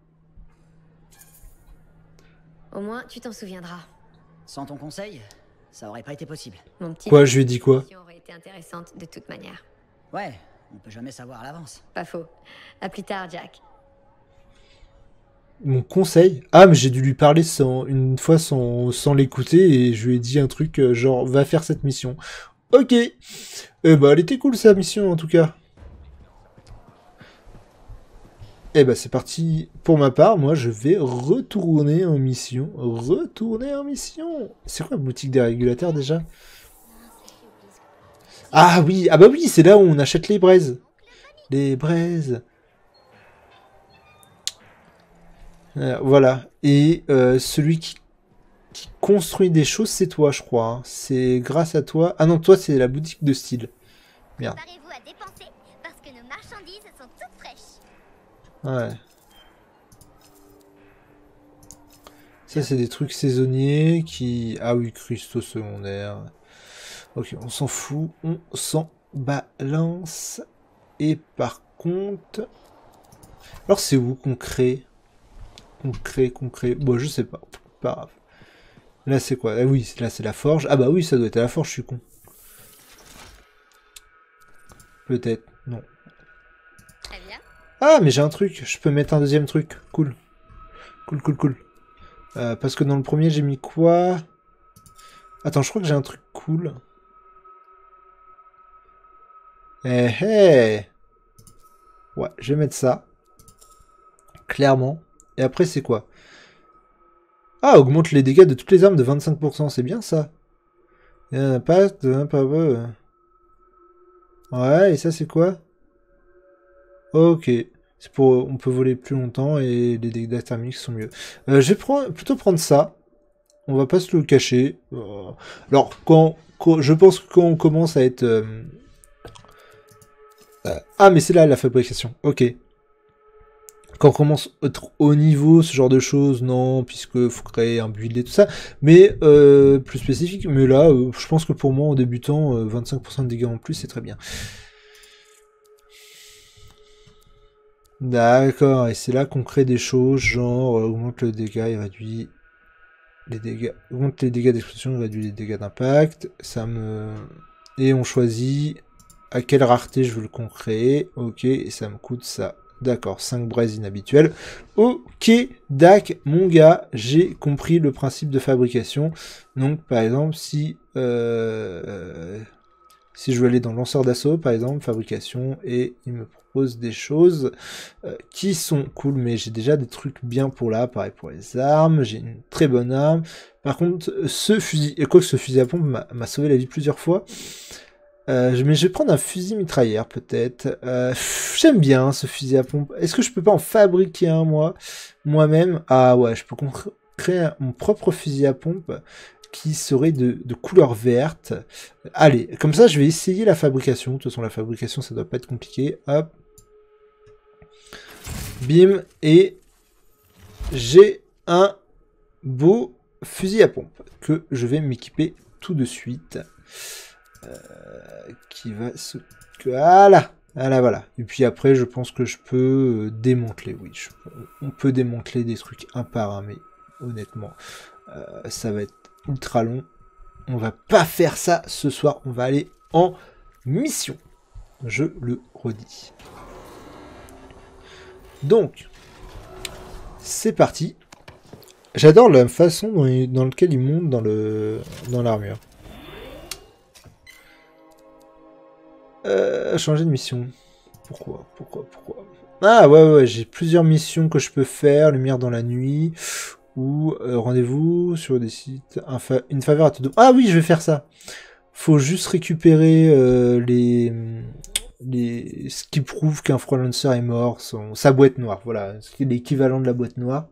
Au moins, tu t'en souviendras. Sans ton conseil, ça aurait pas été possible. Mon petit. Quoi, je lui ai dit quoi? La mission aurait été intéressante de toute manière. Ouais, on peut jamais savoir à l'avance. Pas faux. À plus tard, Jack. Mon conseil? Ah, mais j'ai dû lui parler sans, une fois sans, sans l'écouter et je lui ai dit un truc euh, genre, va faire cette mission. Ok. Eh bah, elle était cool sa mission en tout cas. Eh bah, c'est parti. Pour ma part, moi, je vais retourner en mission. Retourner en mission. C'est quoi la boutique des régulateurs déjà? Ah oui, ah bah oui, c'est là où on achète les braises. Les braises. Euh, voilà. Et euh, celui qui, qui construit des choses, c'est toi, je crois. Hein. C'est grâce à toi. Ah non, toi, c'est la boutique de style. Merde. Préparez-vous à dépenser parce que nos marchandises sont toutes fraîches. Ouais. Ça, c'est des trucs saisonniers qui... Ah oui, cristaux secondaires. Ok, on s'en fout. On s'en balance. Et par contre... Alors, c'est où qu'on crée? Qu'on crée, qu'on crée... Bon, je sais pas. Pas grave. Là, c'est quoi? Ah oui, là, c'est la forge. Ah bah oui, ça doit être à la forge, je suis con. Peut-être. Non. Très bien. Ah, mais j'ai un truc. Je peux mettre un deuxième truc. Cool. Cool, cool, cool. Euh, parce que dans le premier, j'ai mis quoi? Attends, je crois que j'ai un truc cool. Eh, eh. Ouais, je vais mettre ça. Clairement. Et après, c'est quoi? Ah, augmente les dégâts de toutes les armes de vingt-cinq pour cent. C'est bien, ça. Il y a un impact, un pas peu. Ouais, et ça, c'est quoi? Ok. C'est pour... On peut voler plus longtemps et les dégâts thermiques sont mieux. Euh, je vais prendre... plutôt prendre ça. On va pas se le cacher. Euh... Alors, quand... quand... Je pense que quand on commence à être... Euh... Euh... Ah, mais c'est là, la fabrication. Ok. Quand on commence à être haut niveau, ce genre de choses, non, puisque faut créer un build et tout ça, mais euh, plus spécifique, mais là, euh, je pense que pour moi, en débutant, euh, vingt-cinq pour cent de dégâts en plus, c'est très bien. D'accord, et c'est là qu'on crée des choses, genre, euh, augmente le dégât et réduit les dégâts, augmente les dégâts d'explosion et réduit les dégâts d'impact, ça me... Et on choisit à quelle rareté je veux le concréer, ok, et ça me coûte ça. D'accord, cinq braises inhabituelles. Ok, dac, mon gars, j'ai compris le principe de fabrication. Donc, par exemple, si, euh, si je veux aller dans lanceur d'assaut, par exemple, fabrication, et il me propose des choses euh, qui sont cool, mais j'ai déjà des trucs bien pour là, pareil pour les armes, j'ai une très bonne arme. Par contre, ce fusil, et quoi que ce fusil à pompe m'a sauvé la vie plusieurs fois. Euh, mais je vais prendre un fusil mitrailleur peut-être. Euh, J'aime bien ce fusil à pompe. Est-ce que je peux pas en fabriquer un moi moi-même? Ah ouais, je peux créer mon propre fusil à pompe qui serait de, de couleur verte. Allez, comme ça je vais essayer la fabrication. De toute façon la fabrication ça doit pas être compliqué. Hop. Bim. Et j'ai un beau fusil à pompe que je vais m'équiper tout de suite. Euh, qui va se... Voilà, voilà, voilà. Et puis après, je pense que je peux euh, démanteler. Oui, je... on peut démanteler des trucs un par un, mais honnêtement, euh, ça va être ultra long. On va pas faire ça ce soir. On va aller en mission. Je le redis. Donc, c'est parti. J'adore la façon dans, il... dans laquelle il monte dans le dans l'armure. Euh, changer de mission. Pourquoi Pourquoi Pourquoi Ah ouais, ouais, j'ai plusieurs missions que je peux faire. Lumière dans la nuit. Ou euh, rendez-vous sur des sites. Un fa une faveur à tout demander. Ah oui, je vais faire ça. Faut juste récupérer euh, les, les... ce qui prouve qu'un Freelancer est mort. Son... Sa boîte noire. Voilà. C'est l'équivalent de la boîte noire.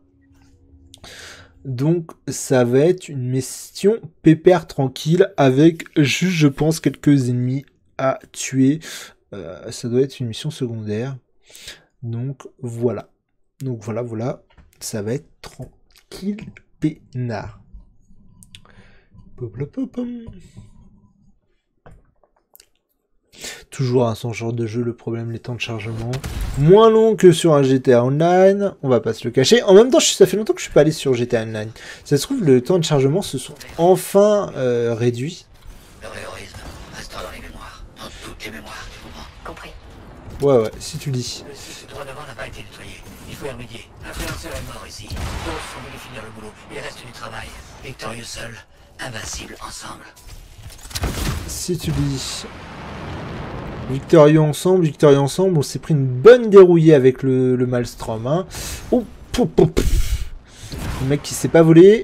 Donc ça va être une mission pépère tranquille. Avec juste, je pense, quelques ennemis à tuer. Euh, ça doit être une mission secondaire. Donc voilà. Donc voilà, voilà. Ça va être tranquille, peinard. Toujours à son genre de jeu, le problème, les temps de chargement. Moins long que sur un G T A Online. On va pas se le cacher. En même temps, ça fait longtemps que je suis pas allé sur G T A Online. Ça se trouve, le temps de chargement se sont enfin euh, réduits. Les mémoires, tu comprends? Compris. Ouais, ouais, si tu dis. Le site droit devant n'a pas été nettoyé. Il faut y remédier. L'influenceur est mort ici. D'autres sont venus finir le boulot. Il reste du travail. Victorieux seul, invincible ensemble. Si tu dis. Victorieux ensemble, victorieux ensemble. On s'est pris une bonne dérouillée avec le, le Maelstrom. Hein. Oh, pou, pou, pou. Le mec qui s'est pas volé.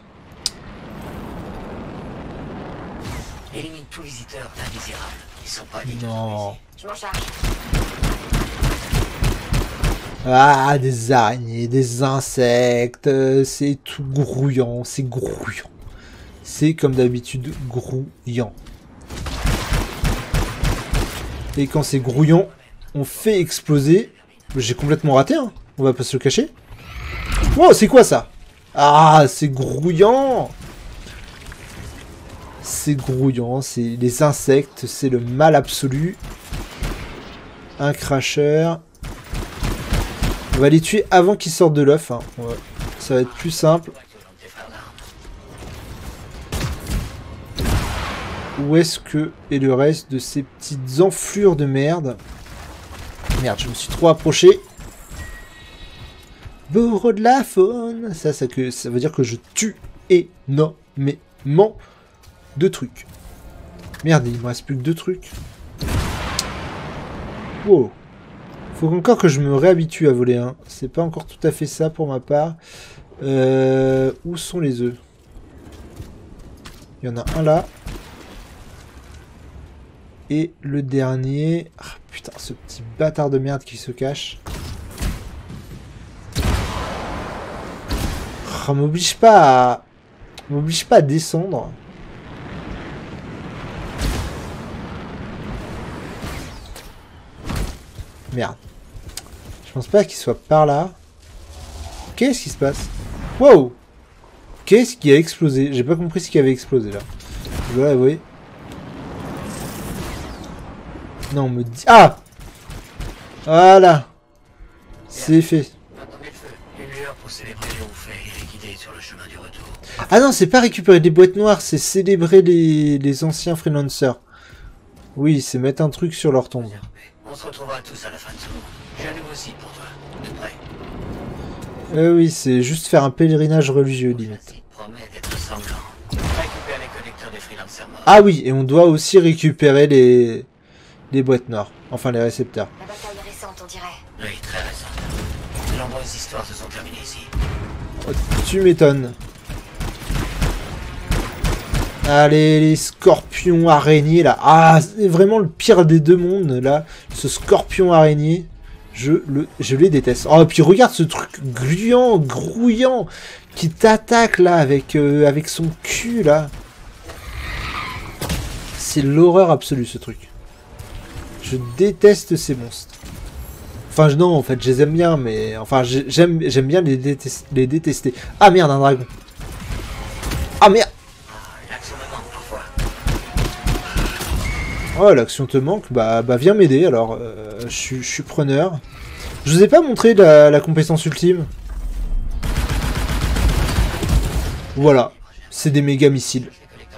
Élimine tous les visiteurs indésirables. Ils sont pas Non. Je m'en charge. Ah, des araignées, des insectes. C'est tout grouillant. C'est grouillant. C'est comme d'habitude grouillant. Et quand c'est grouillant, on fait exploser. J'ai complètement raté, hein. On va pas se le cacher. Wow, c'est quoi ça? Ah, c'est grouillant. C'est grouillant, c'est les insectes, c'est le mal absolu. Un cracheur. On va les tuer avant qu'ils sortent de l'œuf. Hein. Ouais. Ça va être plus simple. Où est-ce que est le reste de ces petites enflures de merde? Merde, je me suis trop approché. Bourreau de la faune. Ça, ça, que, ça veut dire que je tue énormément de trucs. Merde, il me reste plus que deux trucs. Wow. Faut encore que je me réhabitue à voler, hein. C'est pas encore tout à fait ça pour ma part. Euh, où sont les œufs? Il y en a un là. Et le dernier... Ah, putain, ce petit bâtard de merde qui se cache. Oh, m'oblige pas à... M'oblige pas à descendre. Merde. Je pense pas qu'il soit par là. Qu'est-ce qui se passe? Wow! Qu'est-ce qui a explosé? J'ai pas compris ce qui avait explosé là. Je dois l'avouer. Non, on me dit... Ah! Voilà! C'est fait. Ah non, c'est pas récupérer des boîtes noires, c'est célébrer les, les anciens freelancers. Oui, c'est mettre un truc sur leur tombe. On se retrouvera tous à la fin de ce tour. J'ai un nouveau site pour toi. De près. Euh, oui, c'est juste faire un pèlerinage religieux, limite. Promet d'être sanglant. Récupère les connecteurs des freelancers morts. Ah oui, et on doit aussi récupérer les, les boîtes noires. Enfin, les récepteurs. La bataille est récente, on dirait. Oui, très récente. De nombreuses histoires se sont terminées ici. Oh, tu m'étonnes. Allez, les scorpions araignées, là. Ah, c'est vraiment le pire des deux mondes, là. Ce scorpion araignée. Je, le, je les déteste. Oh, et puis regarde ce truc gluant, grouillant, qui t'attaque, là, avec, euh, avec son cul, là. C'est l'horreur absolue, ce truc. Je déteste ces monstres. Enfin, non, en fait, je les aime bien, mais... Enfin, j'aime j'aime bien les, détest les détester. Ah, merde, un dragon. Ah, merde. Oh, l'action te manque, bah, bah viens m'aider, alors, euh, je suis preneur. Je vous ai pas montré la, la compétence ultime. Voilà, c'est des méga missiles.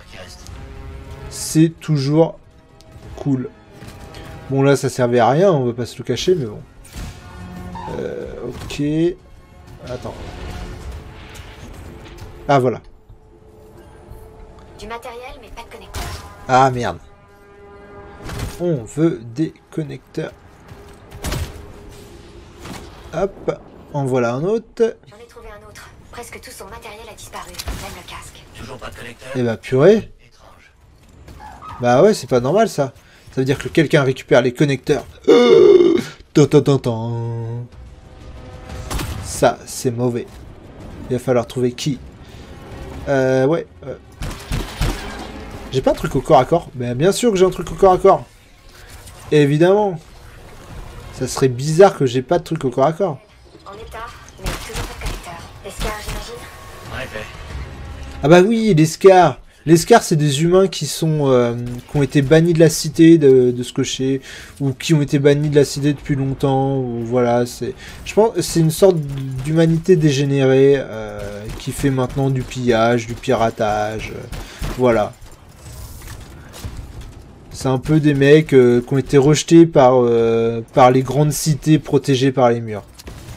C'est toujours cool. Bon, là, ça servait à rien, on va pas se le cacher, mais bon. Euh, ok. Attends. Ah, voilà. Du matériel, mais pas de connecteur. Ah, merde. On veut des connecteurs. Hop, en voilà un autre. J'en ai trouvé un autre. Presque tout son matériel a disparu, même le casque. Toujours pas de connecteur. Eh bah purée. Étrange. Bah ouais, c'est pas normal ça. Ça veut dire que quelqu'un récupère les connecteurs. Tan, tan, tan, tan. Ça, c'est mauvais. Il va falloir trouver qui. Euh, ouais. Euh. J'ai pas un truc au corps à corps. Mais bien sûr que j'ai un truc au corps à corps. Évidemment. Ça serait bizarre que j'ai pas de truc au corps à corps. En état, mais toujours pas de connecteur. Les scars, j'imagine. En effet. Ah bah oui, les scars. Les scars, c'est des humains qui sont euh, qui ont été bannis de la cité, de, de ce que je sais, ou qui ont été bannis de la cité depuis longtemps. Ou voilà, c'est. Je pense que c'est une sorte d'humanité dégénérée euh, qui fait maintenant du pillage, du piratage. Euh, voilà. C'est un peu des mecs euh, qui ont été rejetés par, euh, par les grandes cités protégées par les murs.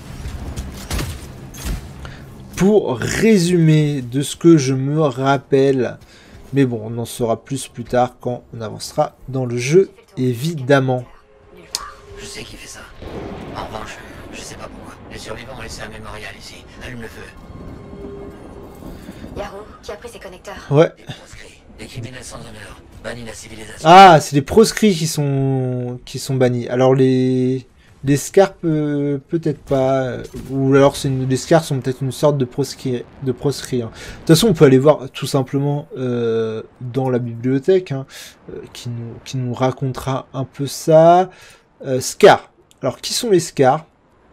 Pour résumer de ce que je me rappelle, mais bon, on en saura plus plus tard quand on avancera dans le jeu, évidemment. Je sais qui fait ça. En revanche, je sais pas pourquoi. Les survivants ont laissé un mémorial ici. Allume le feu. Yaro, qui a pris ses connecteurs. Ouais. Des proscrits, des criminels sans honneur, bannis la civilisation. Ah, c'est les proscrits qui sont qui sont bannis. Alors les les scars euh, peut-être pas, ou alors c'est une... les scars sont peut-être une sorte de proscrit de proscrit. Hein. De toute façon, on peut aller voir tout simplement euh, dans la bibliothèque, hein, euh, qui nous qui nous racontera un peu ça. Euh, scars. Alors qui sont les scars?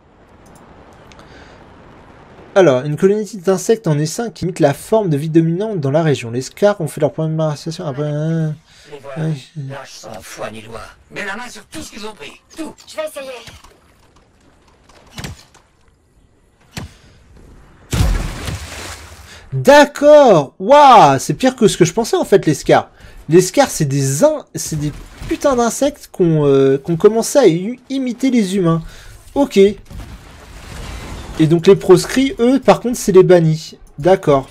Alors, une colonie d'insectes en essaim qui imite la forme de vie dominante dans la région. Les scars ont fait leur première arrestation après... Les voilà, lâche sans foi ni loi. Mets la main sur tout ce qu'ils ont pris. Tout. Je vais essayer. D'accord. Waouh, c'est pire que ce que je pensais en fait, les scars. Les scars, c'est des in... c'est des putains d'insectes qui ont euh, qu'on commençait à imiter les humains. Ok. Et donc les proscrits, eux, par contre, c'est les bannis. D'accord.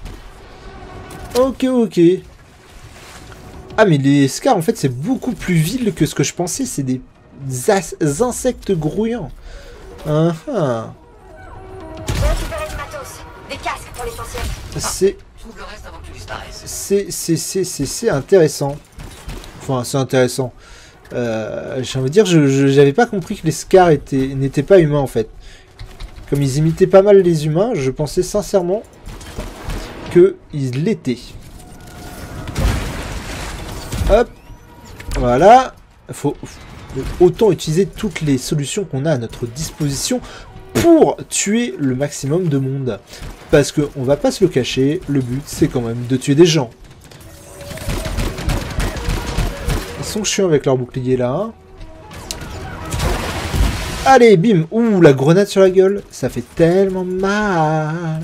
Ok, ok. Ah, mais les scars, en fait, c'est beaucoup plus vil que ce que je pensais. C'est des insectes grouillants. Uh -huh. J'ai récupéré du matos. Des casques pour l'essentiel. C'est... Trouve le reste avant que tu disparaisses. C'est... C'est... C'est... C'est intéressant. Enfin, c'est intéressant. Euh, j'ai envie de dire, je j'avais pas compris que les Scars étaient n'étaient pas humains en fait. Comme ils imitaient pas mal les humains, je pensais sincèrement qu'ils l'étaient. Hop, voilà. Faut, faut autant utiliser toutes les solutions qu'on a à notre disposition pour tuer le maximum de monde. Parce que on va pas se le cacher, le but c'est quand même de tuer des gens. Ils sont chiants avec leur bouclier là. Hein. Allez, bim. Ouh, la grenade sur la gueule. Ça fait tellement mal.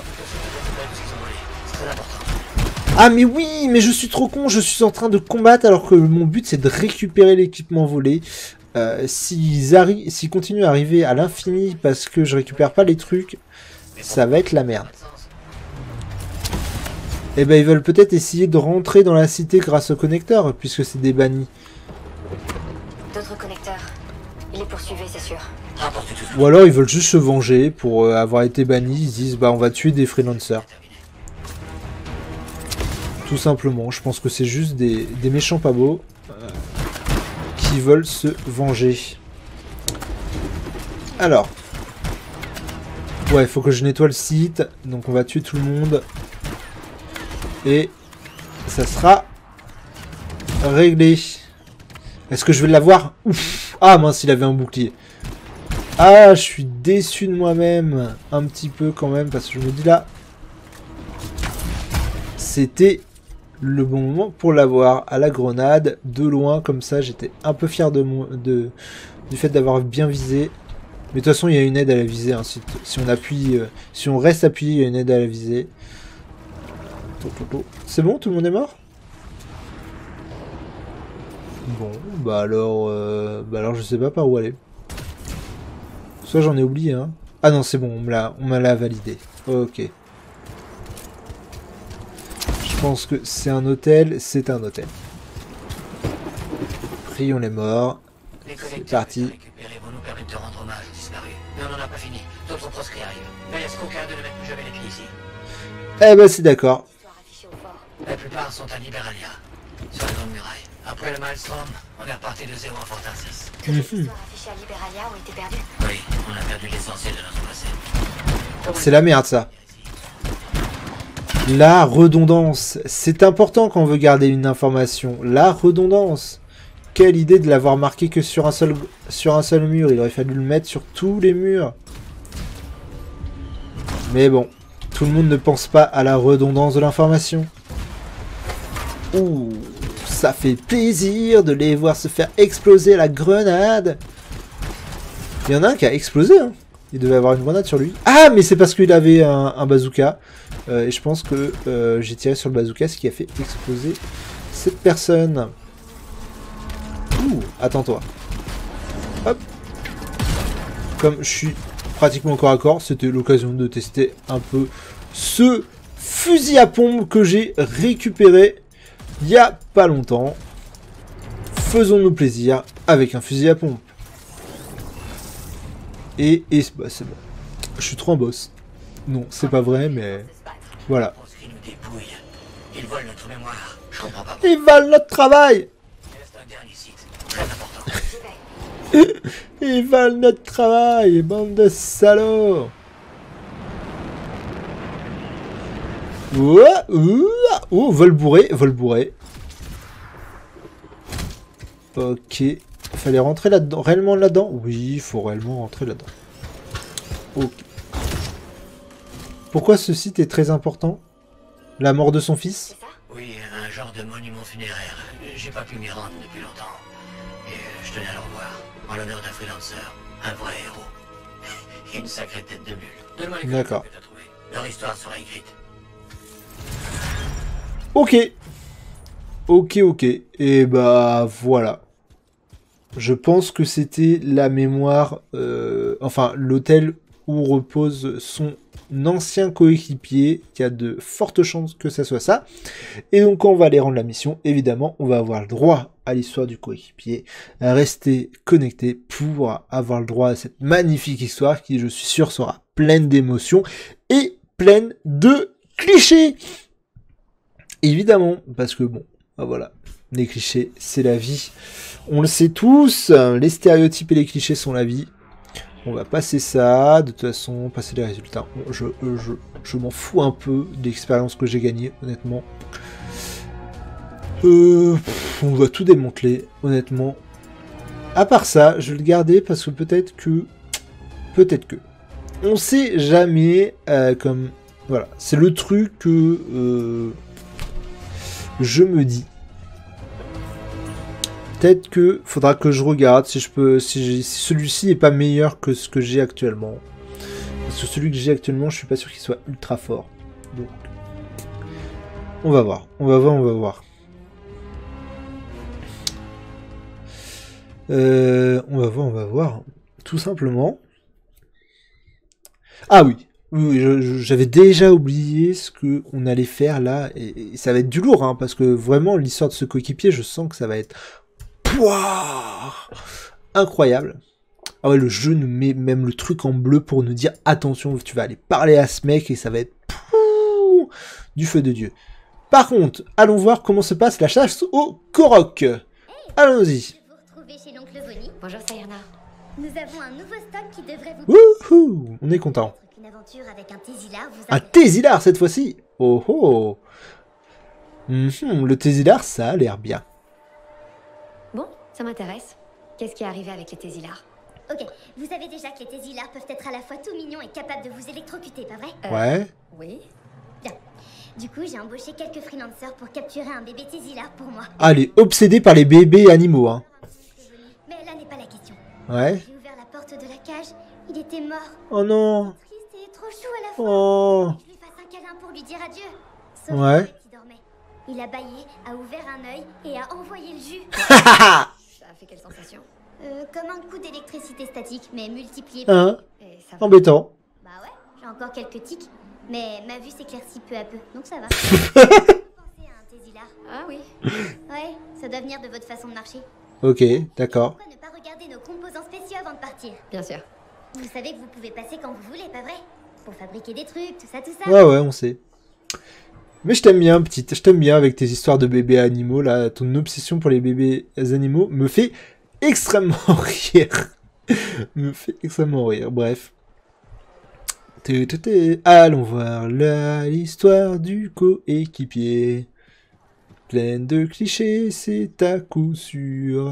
Ah mais oui, mais je suis trop con. Je suis en train de combattre alors que mon but c'est de récupérer l'équipement volé. Euh, s'ils arrivent, s'ils continuent à arriver à l'infini parce que je récupère pas les trucs, ça va être la merde. Eh ben ils veulent peut-être essayer de rentrer dans la cité grâce au connecteur, puisque c'est des bannis. D'autres connecteurs. Ils les poursuivaient, c'est sûr. Ou alors ils veulent juste se venger pour euh, avoir été bannis, ils se disent bah on va tuer des freelancers. Tout simplement, je pense que c'est juste des, des méchants pas beaux euh, qui veulent se venger. Alors. Ouais, il faut que je nettoie le site, donc on va tuer tout le monde. Et ça sera réglé. Est-ce que je vais l'avoir? Ouf. Ah mince, il avait un bouclier. Ah, je suis déçu de moi-même. Un petit peu quand même, parce que je me dis là... C'était le bon moment pour l'avoir à la grenade. De loin, comme ça, j'étais un peu fier de, de, du fait d'avoir bien visé. Mais de toute façon, il y a une aide à la visée. Hein. Si, si on appuie, euh, si on reste appuyé, il y a une aide à la visée. C'est bon, tout le monde est mort? Bon, bah alors, euh, bah alors je sais pas par où aller. Soit j'en ai oublié, hein. Ah non, c'est bon, on me l'a, on me l'a validé. Ok. Je pense que c'est un hôtel, c'est un hôtel. Prions les morts. C'est parti. Vont nous permettre de rendre hommage aux disparus. Mais on n'en a pas fini. D'autres proscrits arrivent. Mais est-ce qu'aucun de ne mettre plus jamais les pieds ici? Eh ben c'est d'accord. La plupart sont à Liberalia, sur la grande muraille. Après le Maelstrom, on est reparti de zéro en Fortin six. Toutes les histoires affichées à Liberalia ont été perdues. Oui, on a perdu l'essentiel de notre passé. C'est la merde ça. La redondance. C'est important quand on veut garder une information. La redondance. Quelle idée de l'avoir marqué que sur un seul sur un seul mur. Il aurait fallu le mettre sur tous les murs. Mais bon. Tout le monde ne pense pas à la redondance de l'information. Ouh, ça fait plaisir de les voir se faire exploser la grenade. Il y en a un qui a explosé, hein. Il devait avoir une grenade sur lui. Ah, mais c'est parce qu'il avait un, un bazooka. Euh, et je pense que euh, j'ai tiré sur le bazooka, ce qui a fait exploser cette personne. Ouh, attends-toi. Hop. Comme je suis pratiquement corps à corps, c'était l'occasion de tester un peu ce fusil à pompe que j'ai récupéré il y a pas longtemps. Faisons-nous plaisir avec un fusil à pompe. Et, et bah, c'est bon. Je suis trop un boss. Non, c'est pas vrai, mais voilà. Ils volent notre mémoire. Je comprends pas. Ils volent notre travail. Il reste un dernier site, très important. Ils volent notre travail, bande de salauds. Ouah, ouah, oh, vol bourré, vol bourré. Ok. Il fallait rentrer là-dedans, réellement là-dedans? Oui, il faut réellement rentrer là-dedans. Ok. Pourquoi ce site est très important? La mort de son fils? Oui, un genre de monument funéraire. J'ai pas pu m'y rendre depuis longtemps. Et je tenais à le revoir. En l'honneur d'un freelancer. Un vrai héros. Une sacrée tête de mule. Donne-moi les D'accord. que t'as trouvé. Leur histoire sera écrite. Ok. Ok, ok. Et bah voilà. Je pense que c'était la mémoire... Euh, enfin, l'hôtel où repose son ancien coéquipier, qui a de fortes chances que ça soit ça. Et donc quand on va aller rendre la mission, évidemment, on va avoir le droit à l'histoire du coéquipier, à rester connecté pour avoir le droit à cette magnifique histoire qui, je suis sûr, sera pleine d'émotions et pleine de clichés. Évidemment, parce que bon, ben voilà, les clichés, c'est la vie. On le sait tous, les stéréotypes et les clichés sont la vie. On va passer ça, de toute façon, passer les résultats. Bon, je je, je m'en fous un peu de l'expérience que j'ai gagnée, honnêtement. Euh, pff, on va tout démanteler, honnêtement. À part ça, je vais le garder parce que peut-être que... Peut-être que... On sait jamais, euh, comme... Voilà, c'est le truc que... Euh, je me dis. Peut-être que faudra que je regarde si je peux, si, si celui-ci est pas meilleur que ce que j'ai actuellement. Parce que celui que j'ai actuellement, je suis pas sûr qu'il soit ultra fort. Donc, on va voir, on va voir, on va voir. Euh, on va voir, on va voir. Tout simplement. Ah oui, oui, j'avais déjà oublié ce que on allait faire là, et, et ça va être du lourd, hein, parce que vraiment l'histoire de ce coéquipier, je sens que ça va être Pouah incroyable. Ah ouais, le jeu nous met même le truc en bleu pour nous dire attention, tu vas aller parler à ce mec et ça va être pouh, du feu de Dieu. Par contre, allons voir comment se passe la chasse au Korok. Allons-y. Bonjour Sayana. Nous avons un nouveau stock qui devrait vous... Wouhou, on est content. Une aventure avec un Tézilard, vous Un avez... Tézilard cette fois-ci. Oh oh. Mm-hmm, le Tézilard, ça a l'air bien. Bon, ça m'intéresse. Qu'est-ce qui est arrivé avec les Tézilars? Ok, vous savez déjà que les Tézilars peuvent être à la fois tout mignons et capables de vous électrocuter, pas vrai? Euh, Ouais. Oui. Bien. Du coup, j'ai embauché quelques freelancers pour capturer un bébé Tézilard pour moi. Ah, elle est obsédée par les bébés animaux, hein. Mais là n'est pas la question. Ouais. J'ai ouvert la porte de la cage, il était mort. Oh non. Triste et trop chou à la fois. Oh. Je lui fasse un câlin pour lui dire adieu. Sauf Ouais. que qui dormait. Il a bâillé, a ouvert un œil et a envoyé le jus. Ça a fait quelle sensation? Euh, comme un coup d'électricité statique, mais multiplié. Hein. Et ça va? Embêtant. Bah ouais, j'ai encore quelques tics, mais ma vue s'éclaircit peu à peu, donc ça va. Pensez à un Tézilard. Ah oui. Ouais, ça doit venir de votre façon de marcher. Ok, d'accord. Pourquoi ne pas regarder nos composants spéciaux avant de partir? Bien sûr. Vous savez que vous pouvez passer quand vous voulez, pas vrai? Pour fabriquer des trucs, tout ça, tout ça. Ouais, ouais, on sait. Mais je t'aime bien, petite. Je t'aime bien avec tes histoires de bébés animaux, là. Ton obsession pour les bébés animaux me fait extrêmement rire. me fait extrêmement rire. Bref. Allons voir l'histoire du coéquipier. Pleine de clichés, c'est à coup sûr.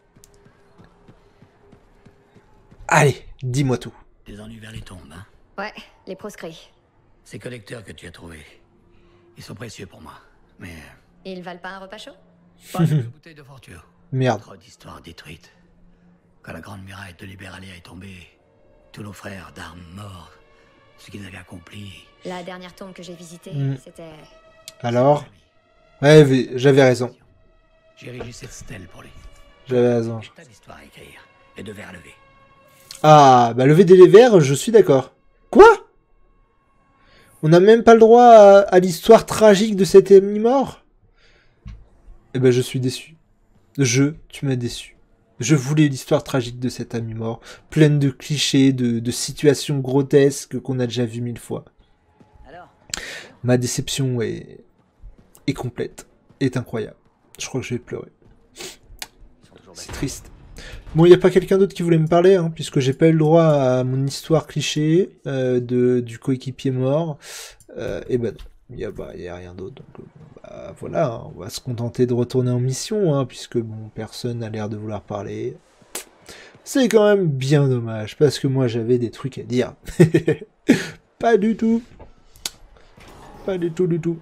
Allez, dis-moi tout. Des ennuis vers les tombes, hein? Ouais, les proscrits. Ces collecteurs que tu as trouvés, ils sont précieux pour moi. Mais Et ils valent pas un repas chaud? pas de bouteille de fortune. Merde. Trop d'histoires détruites. Quand la grande muraille de Liberalia est tombée, tous nos frères d'armes morts, ce qu'ils avaient accompli. La dernière tombe que j'ai visitée, Mm. c'était... Alors? Ouais, mais j'avais raison. J'ai érigé cette stèle pour lui. J'avais raison. Des tas d'histoires à écrire et de vers levés. Ah, bah lever des verres, je suis d'accord. Quoi? On n'a même pas le droit à, à l'histoire tragique de cet ami mort? Eh ben, je suis déçu. Je, tu m'as déçu. Je voulais l'histoire tragique de cet ami mort, pleine de clichés, de, de situations grotesques qu'on a déjà vu mille fois. Alors, Ma déception est, est complète, est incroyable. Je crois que je vais pleurer. C'est triste. Bon, il n'y a pas quelqu'un d'autre qui voulait me parler, hein, puisque j'ai pas eu le droit à mon histoire cliché euh, de, du coéquipier mort. Euh, et ben non, il n'y a, bah, y a rien d'autre. Donc bah, voilà, hein, on va se contenter de retourner en mission, hein, puisque bon, personne n'a l'air de vouloir parler. C'est quand même bien dommage, parce que moi j'avais des trucs à dire. Pas du tout. Pas du tout, du tout.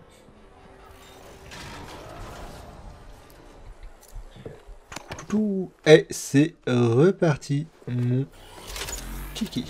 Et c'est reparti, mon kiki.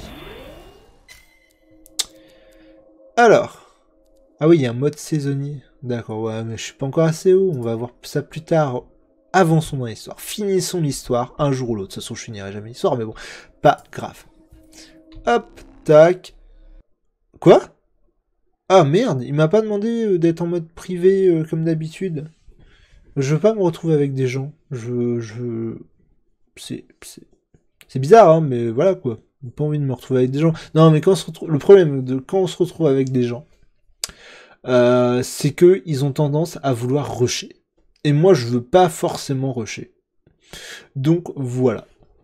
Alors. Ah oui, il y a un mode saisonnier. D'accord, ouais, mais je suis pas encore assez haut. On va voir ça plus tard. Avançons dans l'histoire. Finissons l'histoire un jour ou l'autre. De toute façon, je finirai jamais l'histoire, mais bon, pas grave. Hop, Tac. Quoi? Ah merde, il m'a pas demandé d'être en mode privé euh, comme d'habitude. Je veux pas me retrouver avec des gens. Je... je... C'est... C'est bizarre, hein, mais voilà quoi. J'ai pas envie de me retrouver avec des gens. Non, mais quand on se retrouve... Le problème de quand on se retrouve avec des gens, euh, c'est que ils ont tendance à vouloir rusher. Et moi, je veux pas forcément rusher. Donc, voilà.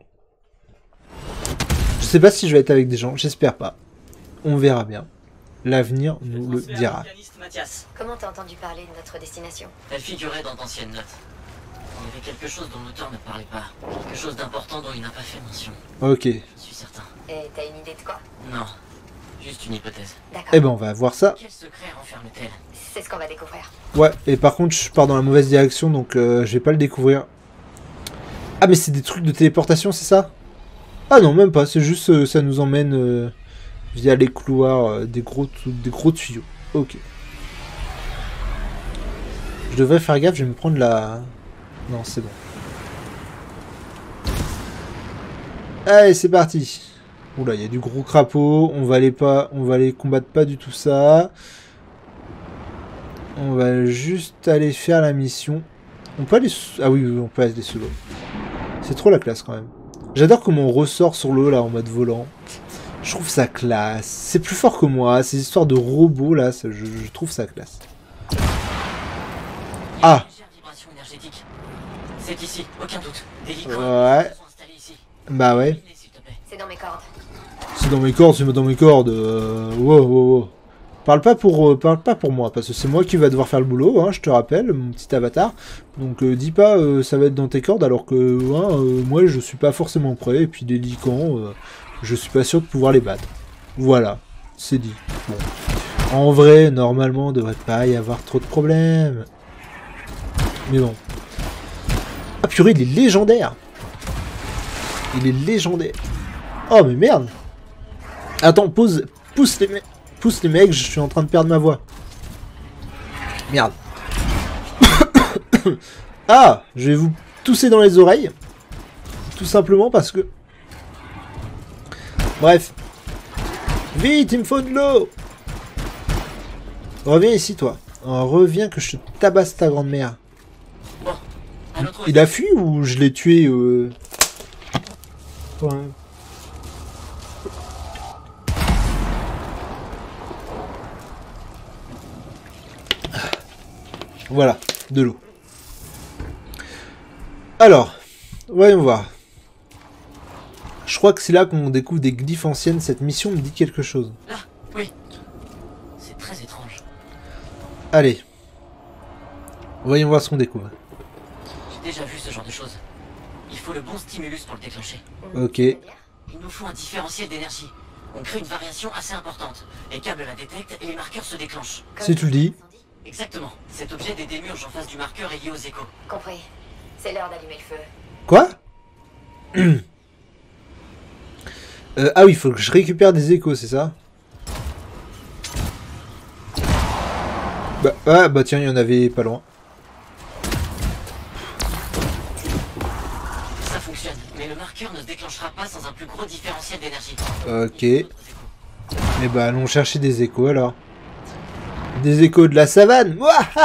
Je sais pas si je vais être avec des gens, j'espère pas. On verra bien. L'avenir nous le dira. Comment t'as entendu parler de notre destination? Elle figurait dans d'anciennes notes. Il y avait quelque chose dont l'auteur ne parlait pas. Quelque chose d'important dont il n'a pas fait mention. Ok. Je suis certain. Et t'as une idée de quoi? Non. Juste une hypothèse. D'accord. Eh ben, on va voir ça. Quel secret renferme-t-elle? C'est ce qu'on va découvrir. Ouais, et par contre, je pars dans la mauvaise direction, donc euh, je vais pas le découvrir. Ah, mais c'est des trucs de téléportation, c'est ça? Ah non, même pas, c'est juste, euh, ça nous emmène euh, via les couloirs euh, des, gros des gros tuyaux. Ok. Je devrais faire gaffe, je vais me prendre la... Non, c'est bon. Allez, c'est parti. Oula, il y a du gros crapaud, on va aller pas, on va aller combattre pas du tout ça. On va juste aller faire la mission. On peut aller... Ah oui, oui, on peut aller sous l'eau. C'est trop la classe quand même. J'adore comment on ressort sur l'eau là en mode volant. Je trouve ça classe. C'est plus fort que moi. Ces histoires de robots là, ça, je, je trouve ça classe. Ah. C'est ici, aucun doute. Des ouais. Bah ouais. C'est dans mes cordes. C'est dans mes cordes, c'est dans mes cordes. Euh... Wow, wow, wow. Parle pas pour, euh, parle pas pour moi, parce que c'est moi qui va devoir faire le boulot, hein, je te rappelle, mon petit avatar. Donc euh, dis pas euh, ça va être dans tes cordes, alors que hein, euh, moi je suis pas forcément prêt, et puis des licans, euh, je suis pas sûr de pouvoir les battre. Voilà, c'est dit. Bon. En vrai, normalement, devrait pas y avoir trop de problèmes. Mais bon. Ah purée, il est légendaire. Il est légendaire. Oh mais merde. Attends, pause, pousse les mecs. Pousse les mecs, je suis en train de perdre ma voix. Merde. Ah, je vais vous tousser dans les oreilles. Tout simplement parce que... Bref. Vite, il me faut de l'eau. Reviens ici, toi. Oh, reviens que je te tabasse ta grande-mère. Il a fui ou je l'ai tué euh... ouais. Voilà, de l'eau. Alors, voyons voir. Je crois que c'est là qu'on découvre des glyphes anciennes. Cette mission me dit quelque chose. Là, oui. C'est très étrange. Allez. Voyons voir ce qu'on découvre. J'ai déjà vu ce genre de choses. Il faut le bon stimulus pour le déclencher. Ok. Il nous faut un différentiel d'énergie. On crée une variation assez importante. Les câbles la détectent et les marqueurs se déclenchent. Si tu le dis. Exactement. Cet objet des démurges en face du marqueur est lié aux échos. Compris. C'est l'heure d'allumer le feu. Quoi? euh, Ah oui, il faut que je récupère des échos, c'est ça? Bah, ah, bah tiens, il y en avait pas loin. Ça fonctionne, mais le marqueur ne se déclenchera pas sans un plus gros différentiel d'énergie. Ok. Et bah allons chercher des échos alors. Des échos de la savane.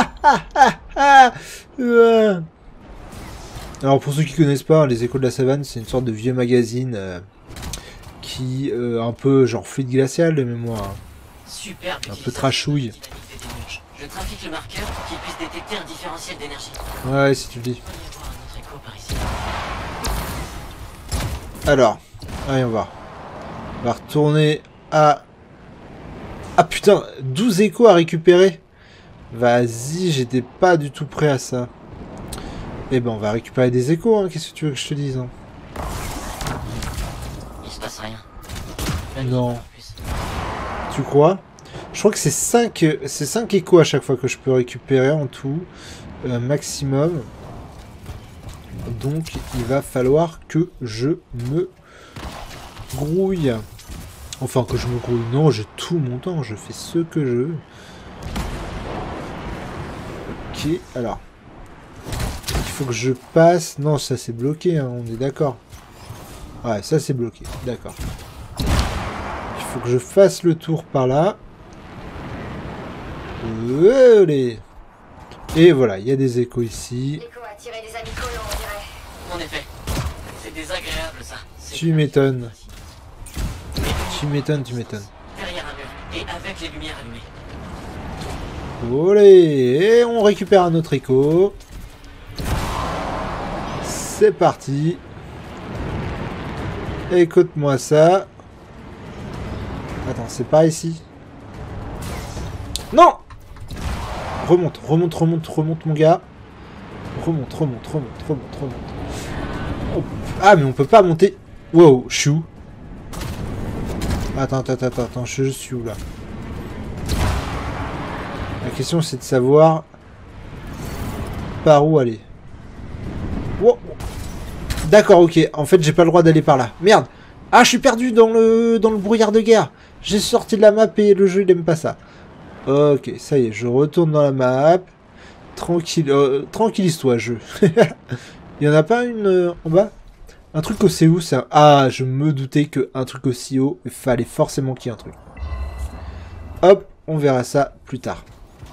Alors pour ceux qui connaissent pas, les échos de la savane, c'est une sorte de vieux magazine euh, qui euh, un peu genre fluide glacial de mémoire. Super. Un peu trashouille. Je trafique le marqueur pour qu'il puisse détecter un différentiel d'énergie. Ouais, si tu le dis. Alors, allez, on va. On va retourner à... Ah putain, douze échos à récupérer. Vas-y, j'étais pas du tout prêt à ça. Eh ben, on va récupérer des échos, hein. Qu'est-ce que tu veux que je te dise, hein? Il se passe rien. Non. Tu crois? Je crois que c'est cinq, c'est cinq échos à chaque fois que je peux récupérer en tout. Euh, maximum. Donc, il va falloir que je me grouille. Enfin, que je me grouille. Non, j'ai tout mon temps. Je fais ce que je veux. Ok, alors. Il faut que je passe... Non, ça c'est bloqué, hein, on est d'accord. Ouais, ça c'est bloqué. D'accord. Il faut que je fasse le tour par là. Allez. Et voilà, il y a des échos ici. L'écho a tiré des amis collants, on dirait. En effet. C'est désagréable, ça. Tu m'étonnes. Tu m'étonnes, tu m'étonnes. Derrière un mur, et avec les lumières allumées. Olé. Et on récupère un autre écho. C'est parti. Écoute-moi ça. Attends, c'est pas ici. Non! Remonte, remonte, remonte, remonte mon gars. Remonte, remonte, remonte, remonte, remonte. Oh. Ah mais on peut pas monter. Wow, je suis où? Attends, attends, attends, attends, je suis où là? La question c'est de savoir par où aller. Wow. D'accord, ok. En fait, j'ai pas le droit d'aller par là. Merde. Ah, je suis perdu dans le dans le brouillard de guerre. J'ai sorti de la map et le jeu il aime pas ça. Ok, ça y est, je retourne dans la map. Tranquille, euh, tranquillise-toi, jeu. Il y en a pas une euh, en bas? Un truc aussi haut, c'est un... Ah, je me doutais qu'un truc aussi haut, il fallait forcément qu'il y ait un truc. Hop, on verra ça plus tard.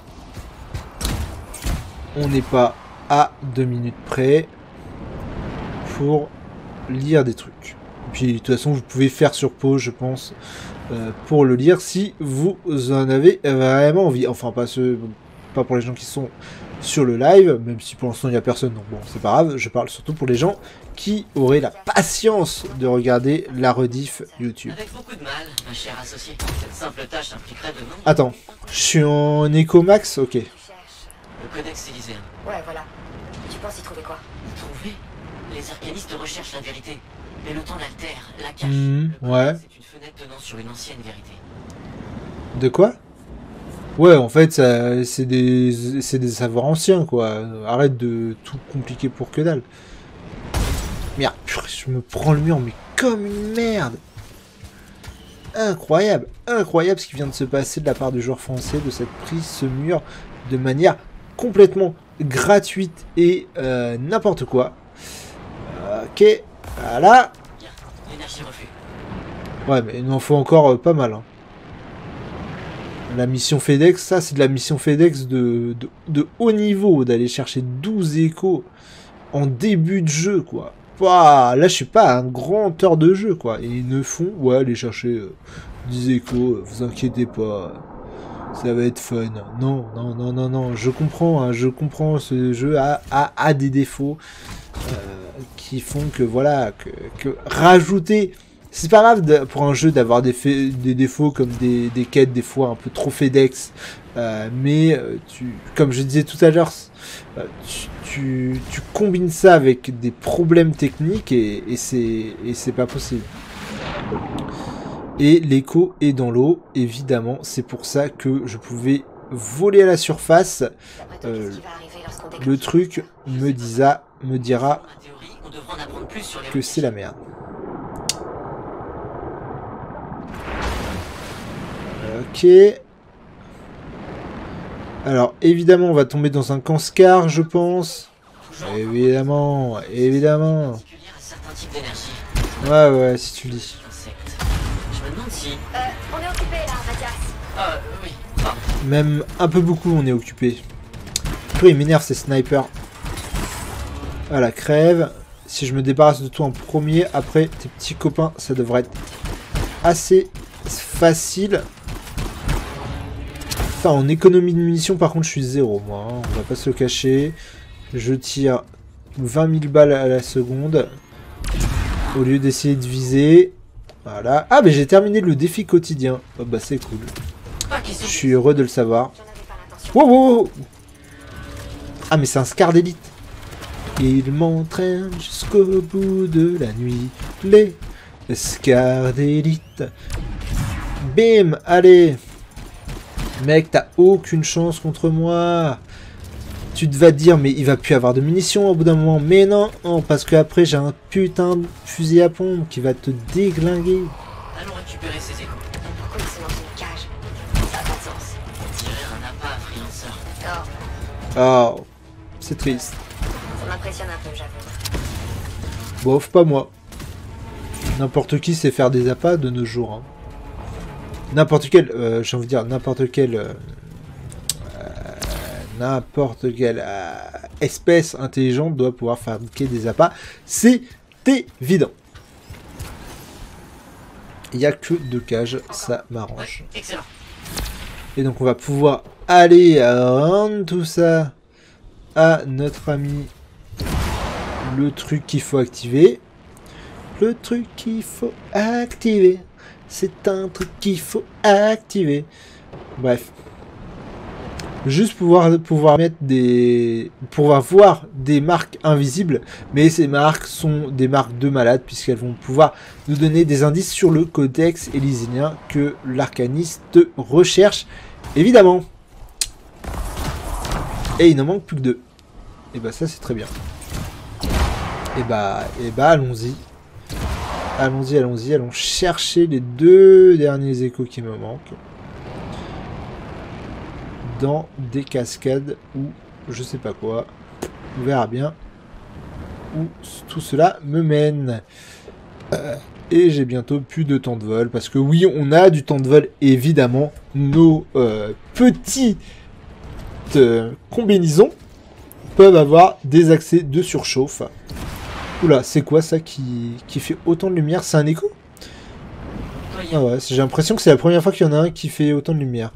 On n'est pas à deux minutes près pour lire des trucs. Et puis, de toute façon, vous pouvez faire sur pause, je pense, euh, pour le lire si vous en avez vraiment envie. Enfin, pas ceux, pas pour les gens qui sont sur le live, même si pour l'instant il n'y a personne, donc bon, c'est pas grave. Je parle surtout pour les gens qui auraient la patience de regarder la rediff YouTube. Avec beaucoup de mal, ma chère associée. Cette simple tâche impliquerait de nombreux... Attends, je suis en écho max, ok. Le codex élyséen. Ouais, voilà. Tu penses y trouver quoi? Trouver? Les arcanistes recherchent la vérité. Mais le temps l'altère, la cache. Mmh, Le ouais. codex est une fenêtre donnant sur une ancienne vérité. De quoi? Ouais, en fait, ça, c'est des, c'est des savoirs anciens, quoi. Arrête de tout compliquer pour que dalle. Merde, purée, je me prends le mur, mais comme une merde. Incroyable, incroyable ce qui vient de se passer de la part du joueur français, de cette prise, ce mur, de manière complètement gratuite et euh, n'importe quoi. Ok, voilà. Bien, l'énergie reflue. Ouais, mais il en faut encore euh, pas mal, hein. La mission FedEx, ça c'est de la mission FedEx de, de, de haut niveau, d'aller chercher douze échos en début de jeu, quoi. Ouah, là je suis pas un grand heure de jeu, quoi. Et ils ne font, ouais, aller chercher euh, dix échos, euh, vous inquiétez pas, ça va être fun. Non, non, non, non, non, je comprends, hein, je comprends, ce jeu a, a, a des défauts euh, qui font que, voilà, que, que rajouter... C'est pas grave de, pour un jeu d'avoir des, des défauts comme des, des quêtes des fois un peu trop FedEx, euh, mais euh, tu, comme je disais tout à l'heure, euh, tu, tu, tu combines ça avec des problèmes techniques et, et c'est pas possible. Et l'écho est dans l'eau, évidemment, c'est pour ça que je pouvais voler à la surface. Euh, le truc me, disa, me dira que c'est la merde. Ok. Alors, évidemment, on va tomber dans un camp Scar, je pense. Évidemment, évidemment. Ouais, ouais, si tu le dis. Je me demande si... Euh, on est occupé là, Mathias. Ah, oui, pardon. Même un peu beaucoup, on est occupé. Après, il m'énerve ces snipers. Voilà, crève. Si je me débarrasse de toi en premier, après, tes petits copains, ça devrait être assez facile. Enfin, en économie de munitions, par contre, je suis zéro, moi. Hein. On va pas se le cacher. Je tire vingt mille balles à la seconde. Au lieu d'essayer de viser. Voilà. Ah, mais j'ai terminé le défi quotidien. Oh, bah, c'est cool. Je suis heureux de le savoir. Wow, wow, wow. Ah, mais c'est un Scar d'élite. Il m'entraîne jusqu'au bout de la nuit. Les Scar d'élite. Bim, allez. Mec, t'as aucune chance contre moi. Tu te vas te dire, mais il va plus avoir de munitions au bout d'un moment. Mais non, non, parce que après j'ai un putain de fusil à pompe qui va te déglinguer. Allons récupérer ces échos. Pourquoi ils sont dans une cage? Ça n'a pas de sens. On dirait un appât à freelanceur. Oh, Oh, c'est triste. ça m'impressionne un peu, j'avoue. Bof, pas moi. N'importe qui sait faire des appâts de nos jours. Hein. n'importe quel, euh, j'ai envie de dire n'importe quel, euh, euh, n'importe quelle euh, espèce intelligente doit pouvoir fabriquer des appâts. C'est évident. Il n'y a que deux cages, ça m'arrange. Ouais, excellent. Et donc on va pouvoir aller rendre tout ça à notre ami. Le truc qu'il faut activer. Le truc qu'il faut activer. C'est un truc qu'il faut activer. Bref. Juste pouvoir, pouvoir mettre des... pouvoir voir des marques invisibles. Mais ces marques sont des marques de malades. Puisqu'elles vont pouvoir nous donner des indices sur le codex élyséen que l'arcaniste recherche. Évidemment. Et il n'en manque plus que deux. Et bah ça c'est très bien. Et bah, et bah allons-y. Allons-y, allons-y, allons chercher les deux derniers échos qui me manquent. Dans des cascades ou je sais pas quoi. On verra bien où tout cela me mène. Euh, et j'ai bientôt plus de temps de vol. Parce que oui, on a du temps de vol, évidemment. Nos euh, petites euh, combinaisons peuvent avoir des accès de surchauffe. Oula, c'est quoi ça qui, qui fait autant de lumière? C'est un écho? Ah ouais, j'ai l'impression que c'est la première fois qu'il y en a un qui fait autant de lumière.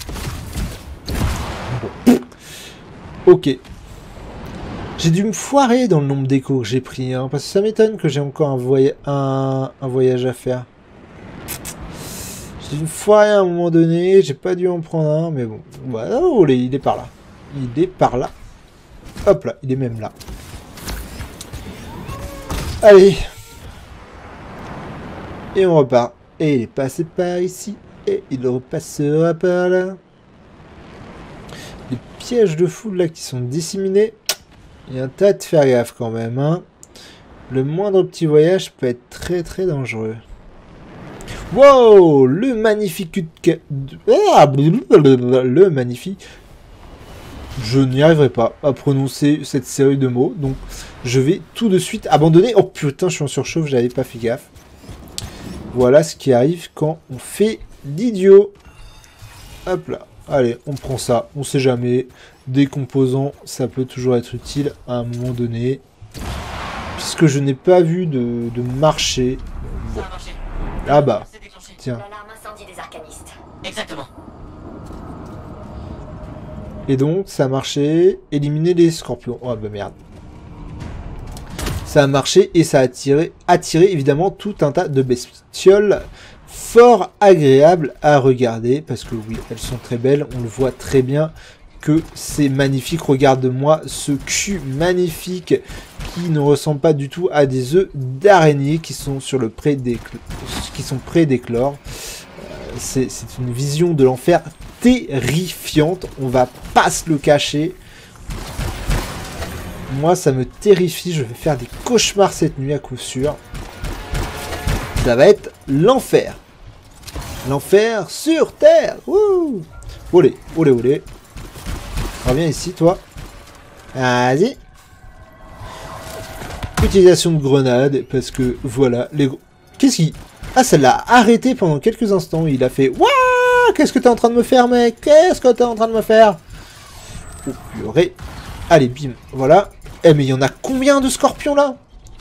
Bon. Ok. J'ai dû me foirer dans le nombre d'échos que j'ai pris, hein, parce que ça m'étonne que j'ai encore un, voy un, un voyage à faire. J'ai dû me foirer à un moment donné, j'ai pas dû en prendre un, mais bon. Voilà, oh, il est par là. Il est par là. Hop là, il est même là. Allez. Et on repart. Et il est passé par ici. Et il repassera par là. Les pièges de foule là qui sont disséminés. Il y a un tas de faire gaffe quand même. Hein. Le moindre petit voyage peut être très très dangereux. Wow. Le magnifique... Ah, le magnifique... Je n'y arriverai pas à prononcer cette série de mots, donc je vais tout de suite abandonner. Oh putain, je suis en surchauffe, j'avais pas fait gaffe. Voilà ce qui arrive quand on fait l'idiot. Hop là, allez, on prend ça, on sait jamais. Des composants, ça peut toujours être utile à un moment donné. Puisque je n'ai pas vu de, de marché. Bon. Ah bah, tiens. L'alarme incendie des arcanistes. Exactement. Et donc, ça a marché. Éliminer les scorpions. Oh bah merde. Ça a marché et ça a attiré, attiré évidemment tout un tas de bestioles fort agréables à regarder. Parce que oui, elles sont très belles. On le voit très bien que c'est magnifique. Regarde-moi ce cul magnifique qui ne ressemble pas du tout à des œufs d'araignée qui sont sur le pré qui sont près d'éclore. Euh, c'est une vision de l'enfer terrifiante, on va pas se le cacher. Moi ça me terrifie, je vais faire des cauchemars cette nuit à coup sûr. Ça va être l'enfer. L'enfer sur terre. Wouh. Olé, olé, olé. Reviens ici toi. Vas-y. Utilisation de grenades, parce que voilà, les gros... Qu'est-ce qui... Ah, ça l'a arrêté pendant quelques instants, il a fait... Wouah. Qu'est-ce que t'es en train de me faire, mec? Qu'est-ce que t'es en train de me faire? Oh, purée. Allez, bim. Voilà. Eh, mais il y en a combien de scorpions, là?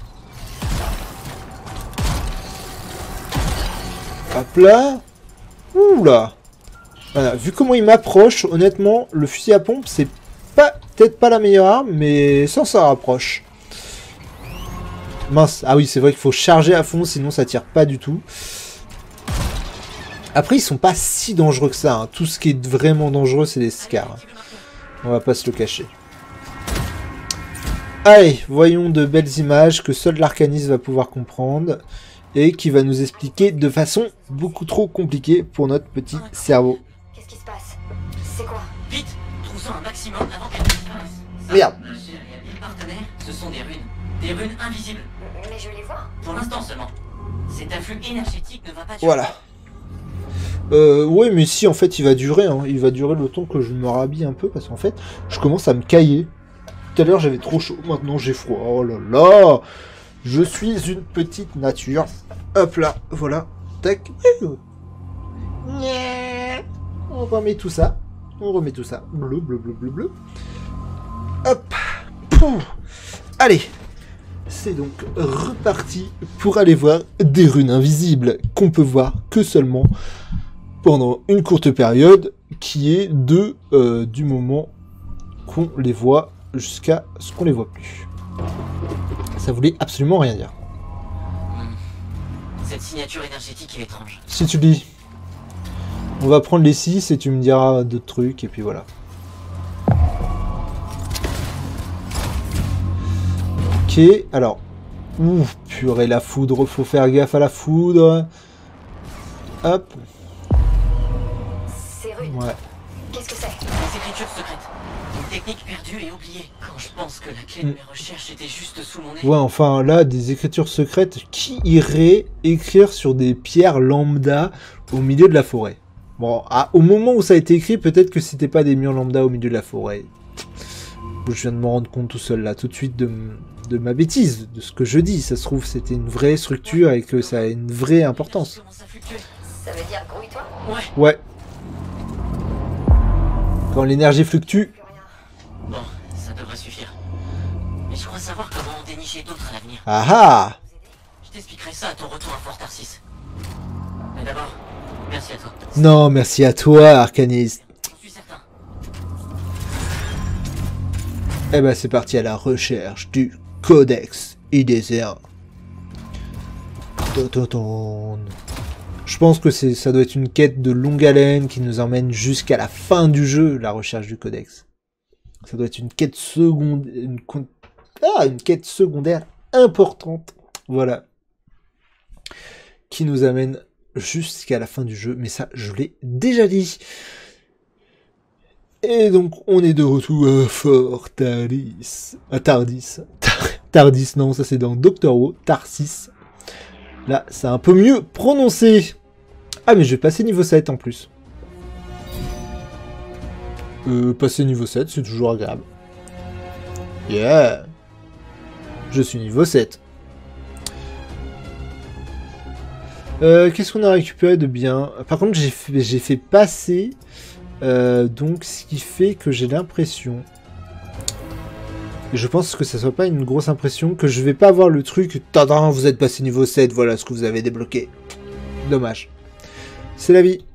Hop là. Ouh là. Voilà. Vu comment il m'approche, honnêtement, le fusil à pompe, c'est pas peut-être pas la meilleure arme, mais ça, ça rapproche. Mince. Ah oui, c'est vrai qu'il faut charger à fond, sinon ça tire pas du tout. Après, ils sont pas si dangereux que ça. Hein. Tout ce qui est vraiment dangereux, c'est les scars. On va pas se le cacher. Allez, voyons de belles images que seul l'arcaniste va pouvoir comprendre. Et qui va nous expliquer de façon beaucoup trop compliquée pour notre petit cerveau. Qu'est-ce qui se passe? C'est quoi? Vite, troussons un maximum avant qu'elle ne se passe. Merde. Ma chère et habile partenaire, ce sont des runes. Des runes invisibles. Mais je les vois. Pour l'instant seulement. Cet afflux énergétique ne va pas durer. Voilà. Euh, ouais, mais si, en fait, il va durer. Hein. Il va durer le temps que je me rhabille un peu, parce qu'en fait, je commence à me cailler. Tout à l'heure, j'avais trop chaud. Maintenant, j'ai froid. Oh là là. Je suis une petite nature. Hop là, voilà. Tac. On remet tout ça. On remet tout ça. Bleu, bleu, bleu, bleu, bleu. Hop. Pouf. Allez. C'est donc reparti pour aller voir des runes invisibles qu'on peut voir que seulement pendant une courte période qui est de euh, du moment qu'on les voit jusqu'à ce qu'on les voit plus. Ça voulait absolument rien dire. Cette signature énergétique est étrange. Si tu dis, on va prendre les six et tu me diras d'autres trucs et puis voilà. Ok, alors, ouf, purée, la foudre, faut faire gaffe à la foudre. Hop. C'est rude. Ouais. Qu'est-ce que c'est? Les écritures secrètes. Une technique perdue et oubliée. Quand je pense que la clé de Mm. mes recherches était juste sous mon nez. Ouais, enfin là, des écritures secrètes, qui irait écrire sur des pierres lambda au milieu de la forêt? Bon, à- au moment où ça a été écrit, peut-être que c'était pas des murs lambda au milieu de la forêt. Je viens de me rendre compte tout seul là, tout de suite de, m- de ma bêtise, de ce que je dis. Ça se trouve, c'était une vraie structure et que ça a une vraie importance. Commence à fluctuer. Ça veut dire grouille-toi? Ouais. Ouais. Quand l'énergie fluctue, Plus rien. Bon, ça devrait suffire. Mais je crois savoir comment en dénicher d'autres à l'avenir. ah ah! Je t'expliquerai ça à ton retour à Fort Tarsis. Mais d'abord, merci à toi. Non, merci à toi, Arcaniste. J'en suis certain. Eh ben, c'est parti à la recherche du Codex I D C un. Tototon. Je pense que c'est, ça doit être une quête de longue haleine qui nous emmène jusqu'à la fin du jeu, la recherche du Codex. Ça doit être une quête secondaire, une, con- ah, une quête secondaire importante. Voilà. Qui nous amène jusqu'à la fin du jeu. Mais ça, je l'ai déjà dit. Et donc, on est de retour à Fort Tardis. À Tardis. Tardis, non, ça c'est dans Doctor Who. Tarsis. Là, c'est un peu mieux prononcé. Ah, mais je vais passer niveau sept en plus. Euh, passer niveau sept, c'est toujours agréable. Yeah. Je suis niveau sept. Euh, qu'est-ce qu'on a récupéré de bien? Par contre, j'ai fait, j'ai fait passer... Euh, donc, ce qui fait que j'ai l'impression... Et je pense que ça soit pas une grosse impression, que je vais pas avoir le truc... Tadam, vous êtes passé niveau sept, voilà ce que vous avez débloqué. Dommage. C'est la vie.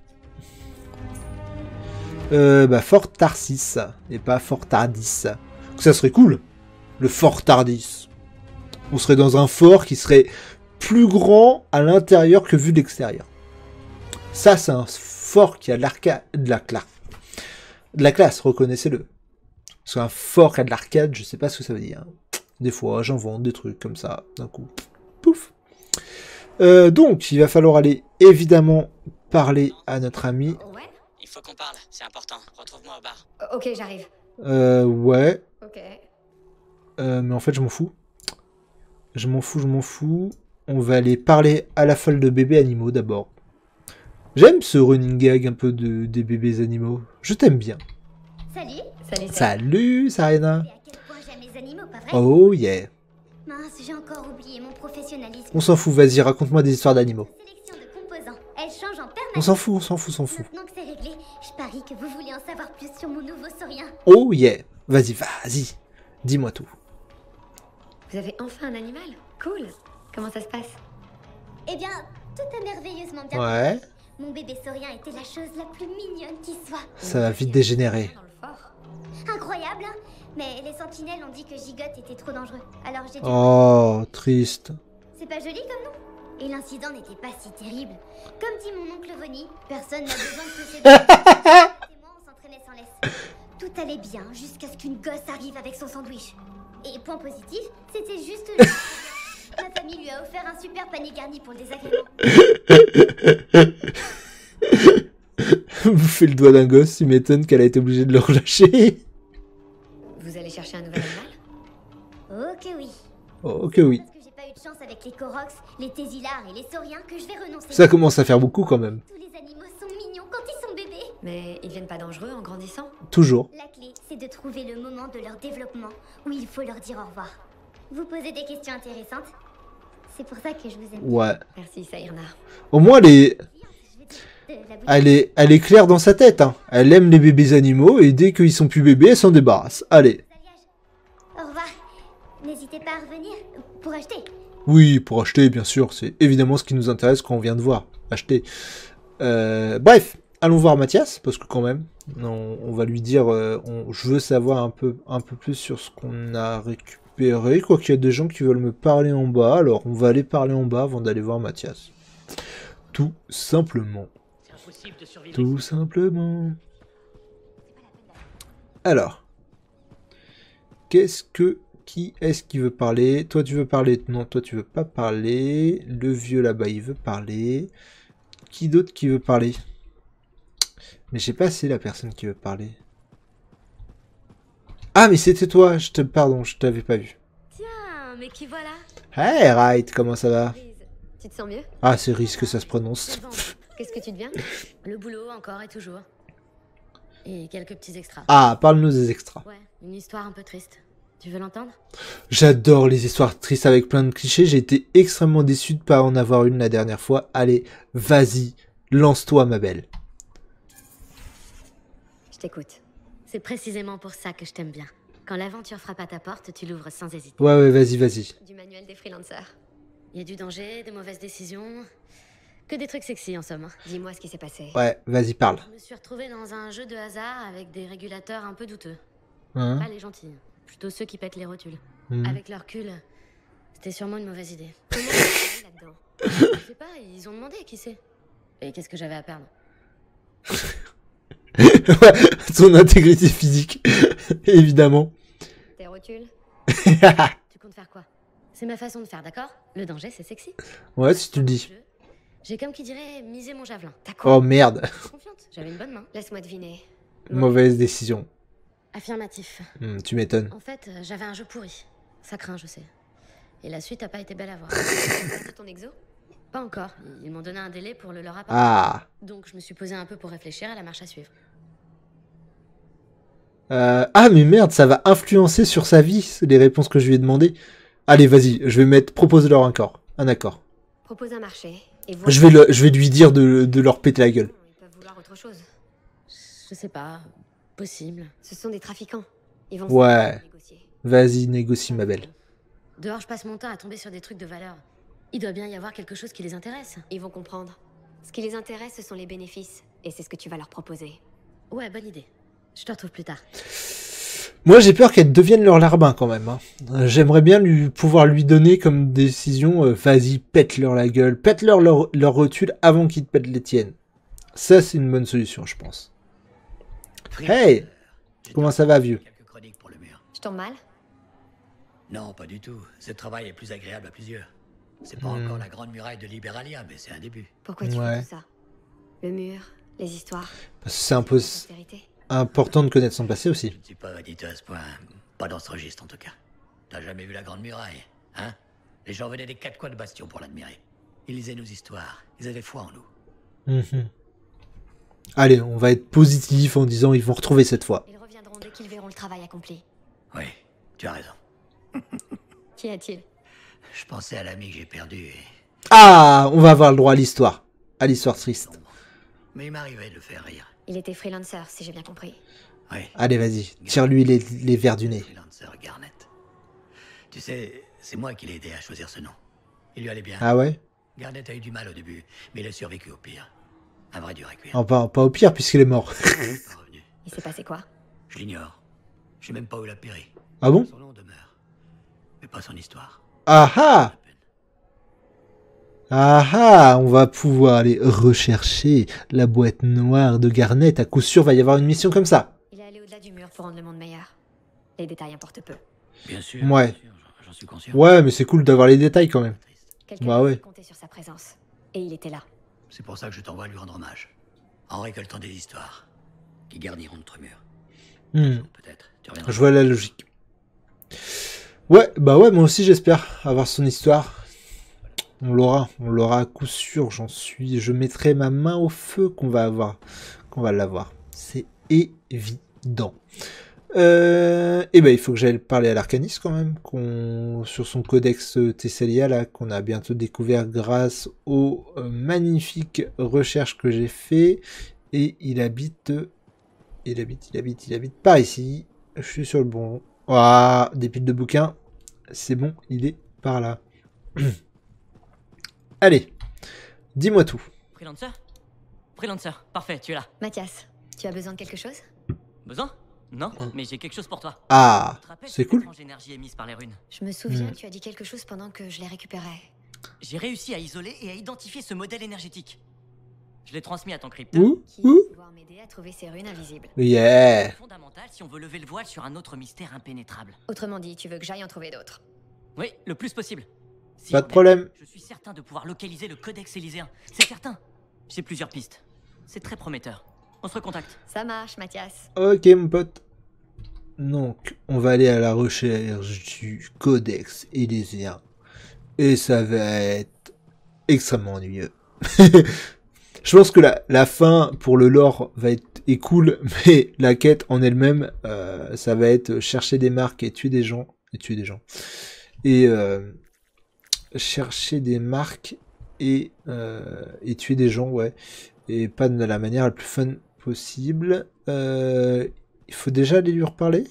Euh, bah, Fort Tarsis, et pas Fort Tardis. Ça serait cool, le Fort Tardis. On serait dans un fort qui serait plus grand à l'intérieur que vu de l'extérieur. Ça, c'est un fort qui a de l'arcade, de la classe. De la classe, reconnaissez-le. Parce qu'un fort qui a de l'arcade, je sais pas ce que ça veut dire. Des fois, j'invente des trucs comme ça, d'un coup. Pouf. Euh, donc, il va falloir aller, évidemment, parler à notre ami. Ouais. Il faut qu'on parle, c'est important. Retrouve-moi au bar. Euh, Ok, j'arrive. Euh, ouais. Ok. Euh, mais en fait, je m'en fous. Je m'en fous, je m'en fous. On va aller parler à la folle de bébés animaux, d'abord. J'aime ce running gag un peu de, des bébés animaux. Je t'aime bien. Salut. Salut, salut. Salut, Sarena. Et à quel point j'aime les animaux, pas vrai? Oh yeah. Mince, j'ai encore oublié mon professionnalisme. On s'en fout, vas-y, raconte-moi des histoires d'animaux. Sélection de composants. Elle change en On permanence. s'en fout, on s'en fout, on s'en fout. Maintenant que c'est réglé, je parie que vous voulez en savoir plus sur mon nouveau saurien. Oh yeah. Vas-y, vas-y. Dis-moi tout. Vous avez enfin un animal? Cool. Comment ça se passe? Eh bien, tout a merveilleusement bien. Ouais. Mon bébé saurien était la chose la plus mignonne qui soit. Ça va vite dégénérer. Dans le fort. Incroyable, hein? Mais les sentinelles ont dit que Gigotte était trop dangereux. Alors j'ai dit... Oh, triste. C'est pas joli comme nom? Et l'incident n'était pas si terrible. Comme dit mon oncle Vonny, personne n'a besoin de se séduire. Et moi, on s'entraînait sans laisse. Tout allait bien jusqu'à ce qu'une gosse arrive avec son sandwich. Et point positif, c'était juste... le- Ma famille lui a offert un super panier garni pour le désagrément. Bouffer le doigt d'un gosse, il m'étonne qu'elle a été obligée de le relâcher. Vous allez chercher un nouvel animal? Ok oui. Oh, ok, oui. Parce que j'ai pas eu de chance avec les Koroks, les Tésilars et les Sauriens que je vais renoncer. Ça commence à faire beaucoup quand même. Tous les animaux sont mignons quand ils sont bébés. Mais ils deviennent pas dangereux en grandissant? Toujours. La clé, c'est de trouver le moment de leur développement où il faut leur dire au revoir. Vous posez des questions intéressantes. C'est pour ça que je vous aime. Ouais. Merci, Saïrna. Au moins les... Je vais dire, de la boutique. Elle est, elle est claire dans sa tête, hein. Elle aime les bébés animaux et dès qu'ils sont plus bébés, elle s'en débarrasse. Allez. Au revoir. N'hésitez pas à revenir pour acheter. Oui, pour acheter, bien sûr. C'est évidemment ce qui nous intéresse quand on vient de voir. Acheter. Euh, bref, allons voir Mathias, parce que quand même, on, on va lui dire... Euh, on, je veux savoir un peu, un peu plus sur ce qu'on a récupéré. Quoi qu'il y a des gens qui veulent me parler en bas, alors on va aller parler en bas avant d'aller voir Mathias. Tout simplement. Tout simplement. Alors. Qu'est-ce que... Qui est-ce qui veut parler? Toi, tu veux parler? Non, toi, tu veux pas parler. Le vieux, là-bas, il veut parler. Qui d'autre qui veut parler? Mais je sais pas si c'est la personne qui veut parler. Ah, mais c'était toi. Je te... Pardon, je t'avais pas vu. Tiens, mais qui voilà? Hey, right, comment ça va? Riz, tu te sens mieux? Ah, c'est Riz que ça se prononce. Qu'est-ce que tu deviens? Le boulot, encore et toujours. Et quelques petits extras. Ah, parle-nous des extras. Ouais, une histoire un peu triste. Tu veux l'entendre? J'adore les histoires tristes avec plein de clichés. J'ai été extrêmement déçu de pas en avoir une la dernière fois. Allez, vas-y, lance-toi, ma belle. Je t'écoute. C'est précisément pour ça que je t'aime bien. Quand l'aventure frappe à ta porte, tu l'ouvres sans hésiter. Ouais, ouais, vas-y, vas-y. Du manuel des freelancers. Il y a du danger, des mauvaises décisions... Que des trucs sexy en somme. Dis-moi ce qui s'est passé. Ouais, vas-y, parle. Je me suis retrouvée dans un jeu de hasard avec des régulateurs un peu douteux. Hein? Pas les gentils, plutôt ceux qui pètent les rotules. Mhm. Avec leur recul, c'était sûrement une mauvaise idée. Comment t'es arrivé là-dedans? Je sais pas, ils ont demandé, qui sait. Et qu'est-ce que j'avais à perdre? Ouais, son intégrité physique, évidemment. Tes rotules? Tu comptes faire quoi? C'est ma façon de faire, d'accord? Le danger, c'est sexy. Ouais, si tu le dis. J'ai comme qui dirait misé mon javelin. T'as quoi? Oh merde, Confiante, j'avais une bonne main. Laisse-moi deviner. mauvaise décision. Affirmatif. Hmm, tu m'étonnes. En fait, euh, j'avais un jeu pourri. Ça craint, je sais. Et la suite a pas été belle à voir. C'est ton exo? Pas encore. Ils m'ont donné un délai pour le leur apporter. Ah. Donc je me suis posé un peu pour réfléchir à la marche à suivre. Euh, ah, mais merde, ça va influencer sur sa vie, les réponses que je lui ai demandées. Allez, vas-y, je vais mettre, propose-leur un accord. Un accord. Propose un marché. Et vois... Je vais, le, je vais lui dire de, de leur péter la gueule. Ils peuvent vouloir autre chose. Je sais pas. Possible. Ce sont des trafiquants. Ils vont Ouais. négocier. Vas-y, négocie, ma belle. Dehors, je passe mon temps à tomber sur des trucs de valeur. Il doit bien y avoir quelque chose qui les intéresse. Ils vont comprendre. Ce qui les intéresse, ce sont les bénéfices. Et c'est ce que tu vas leur proposer. Ouais, bonne idée. Je te retrouve plus tard. Moi, j'ai peur qu'elle devienne leur larbin quand même. Hein. Euh, J'aimerais bien lui pouvoir lui donner comme décision, euh, vas-y, pète-leur la gueule, pète-leur leur, leur rotule avant qu'ils te pètent les tiennes. Ça, c'est une bonne solution, je pense. Hey, comment ça va, vieux? Quelques chroniques pour le mur. Je tombe mal? Non, pas du tout. Ce travail est plus agréable à plusieurs. C'est pas Hmm. encore la grande muraille de Liberalia, mais c'est un début. Pourquoi tu Ouais. fais tout ça? Le mur, les histoires, Parce que c'est un peu la prospérité. important de connaître son passé Je aussi. ne suis pas édité à ce point. Pas dans ce registre, en tout cas. T'as jamais vu la grande muraille, hein? Les gens venaient des quatre coins de Bastion pour l'admirer. Ils lisaient nos histoires. Ils avaient foi en nous. Mhm. Allez, on va être positif en disant ils vont retrouver cette fois. Ils reviendront dès qu'ils verront le travail accompli. Oui, tu as raison. Qu'y a-t-il? Je pensais à l'ami que j'ai perdu et... Ah, on va avoir le droit à l'histoire. À l'histoire triste. Mais il m'arrivait de le faire rire. Il était freelancer, si j'ai bien compris. Oui. Allez, vas-y, tire-lui les, les verres du nez. Freelancer Garnet. Tu sais, c'est moi qui l'ai aidé à choisir ce nom. Il lui allait bien. Ah ouais? Garnet a eu du mal au début, mais il a survécu au pire. Un vrai dur à cuire. Oh, pas, pas au pire puisqu'il est mort. Pas revenu. Il s'est passé quoi? Je l'ignore. Je sais même pas où il a péri. Ah bon? Son nom demeure. Mais pas son histoire. Ah ah! Ah ah! On va pouvoir aller rechercher la boîte noire de Garnet. À coup sûr, va y avoir une mission comme ça. Il est allé au-delà du mur pour rendre le monde meilleur. Les détails importent peu. Bien sûr. Ouais. bien sûr, j'en- J'en suis conscient. Ouais, mais c'est cool d'avoir les détails quand même. Quelqu'un Bah a ouais. compté sur sa présence. Et il était là. C'est pour ça que je t'envoie lui rendre hommage. En récoltant des histoires. Qui garniront notre mur. Hmm. Peut-être. Tu reviendras. Je vois la logique. Ouais, bah ouais, moi aussi j'espère avoir son histoire. On l'aura, on l'aura à coup sûr, j'en suis. Je mettrai ma main au feu qu'on va avoir, qu'on va l'avoir. C'est évident. Euh, et ben il faut que j'aille parler à l'Arcaniste quand même, qu'on sur son codex Thessalia là, qu'on a bientôt découvert grâce aux euh, magnifiques recherches que j'ai fait. Et il habite, il habite, il habite, il habite par ici. Je suis sur le bon. Ah, des piles de bouquins. C'est bon, il est par là. Allez, dis-moi tout. Freelancer Freelancer, parfait, tu es là. Mathias, tu as besoin de quelque chose? Besoin? Non, mais j'ai quelque chose pour toi. Ah, Tu te rappelles c'est cette cool. étrange énergie émise par les runes. Je me souviens Hmm. que tu as dit quelque chose pendant que je les récupérais. J'ai réussi à isoler et à identifier ce modèle énergétique. Je l'ai transmis à ton crypteur. Ouh, Qui ouh. va pouvoir m'aider à trouver ces runes invisibles. Yeah. C'est fondamental si on veut lever le voile sur un autre mystère impénétrable. Autrement dit, tu veux que j'aille en trouver d'autres. Oui, le plus possible. Si Pas j'en de ai, problème. Je suis certain de pouvoir localiser le codex élyséen. C'est certain. J'ai plusieurs pistes. C'est très prometteur. On se recontacte. Ça marche, Mathias. Ok, mon pote. Donc, on va aller à la recherche du codex élyséen. Et ça va être extrêmement ennuyeux. Je pense que la, la fin pour le lore va être est cool, mais la quête en elle-même, euh, ça va être chercher des marques et tuer des gens. Et tuer des gens. Et euh, chercher des marques et, euh, et tuer des gens, ouais. Et pas de la manière la plus fun possible. Euh, il faut déjà aller lui reparler.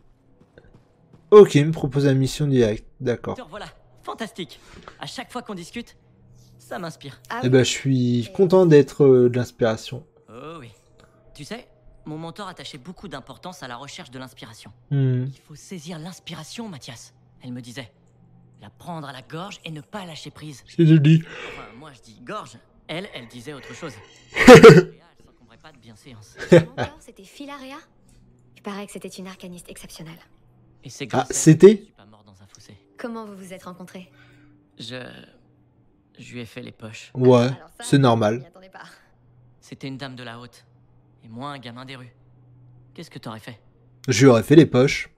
Ok, il me propose la mission directe. D'accord. Docteur, voilà, fantastique. À chaque fois qu'on discute, ça m'inspire. Ah Eh oui. ben, je suis content d'être euh, de l'inspiration. Oh oui. Tu sais, mon mentor attachait beaucoup d'importance à la recherche de l'inspiration. Hmm. Il faut saisir l'inspiration, Mathias. Elle me disait. La prendre à la gorge et ne pas lâcher prise. C'est joli. Enfin, moi je dis gorge. Elle, elle disait autre chose. Elle s'encombrait pas de bienséance. Ton mentor, c'était Philaria? Il paraît que c'était une arcaniste exceptionnelle. Et c'est Ah, grâce à elle c'était que je suis pas mort dans un fossé. Comment vous vous êtes rencontrés? Je... Je lui ai fait les poches. Ouais, Alors ça, c'est je normal. m'y attendais pas. C'était une dame de la haute. Et moi, un gamin des rues. Qu'est-ce que t'aurais fait? Je lui aurais fait les poches.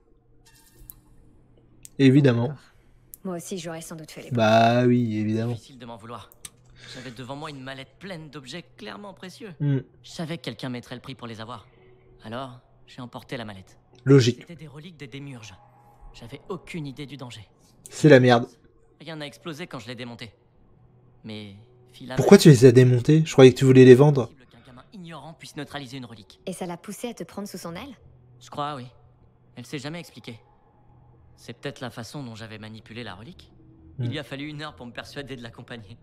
Évidemment. Moi aussi, j'aurais sans doute fait les Bah oui, évidemment. Difficile de m'en vouloir. J'avais devant moi une mallette pleine d'objets clairement précieux. Hmm. Je savais que quelqu'un mettrait le prix pour les avoir. Alors, j'ai emporté la mallette. Logique. C'était des reliques des démurges. J'avais aucune idée du danger. C'est la merde. Rien n'a explosé quand je l'ai démonté. Mais Phila Pourquoi tu les as démontés? Je croyais que tu voulais les vendre. possible qu'un gamin ignorant puisse neutraliser une relique. Et ça l'a poussé à te prendre sous son aile? Je crois, oui. Elle s'est jamais expliquée. C'est peut-être la façon dont j'avais manipulé la relique. Il Hmm. lui a fallu une heure pour me persuader de l'accompagner.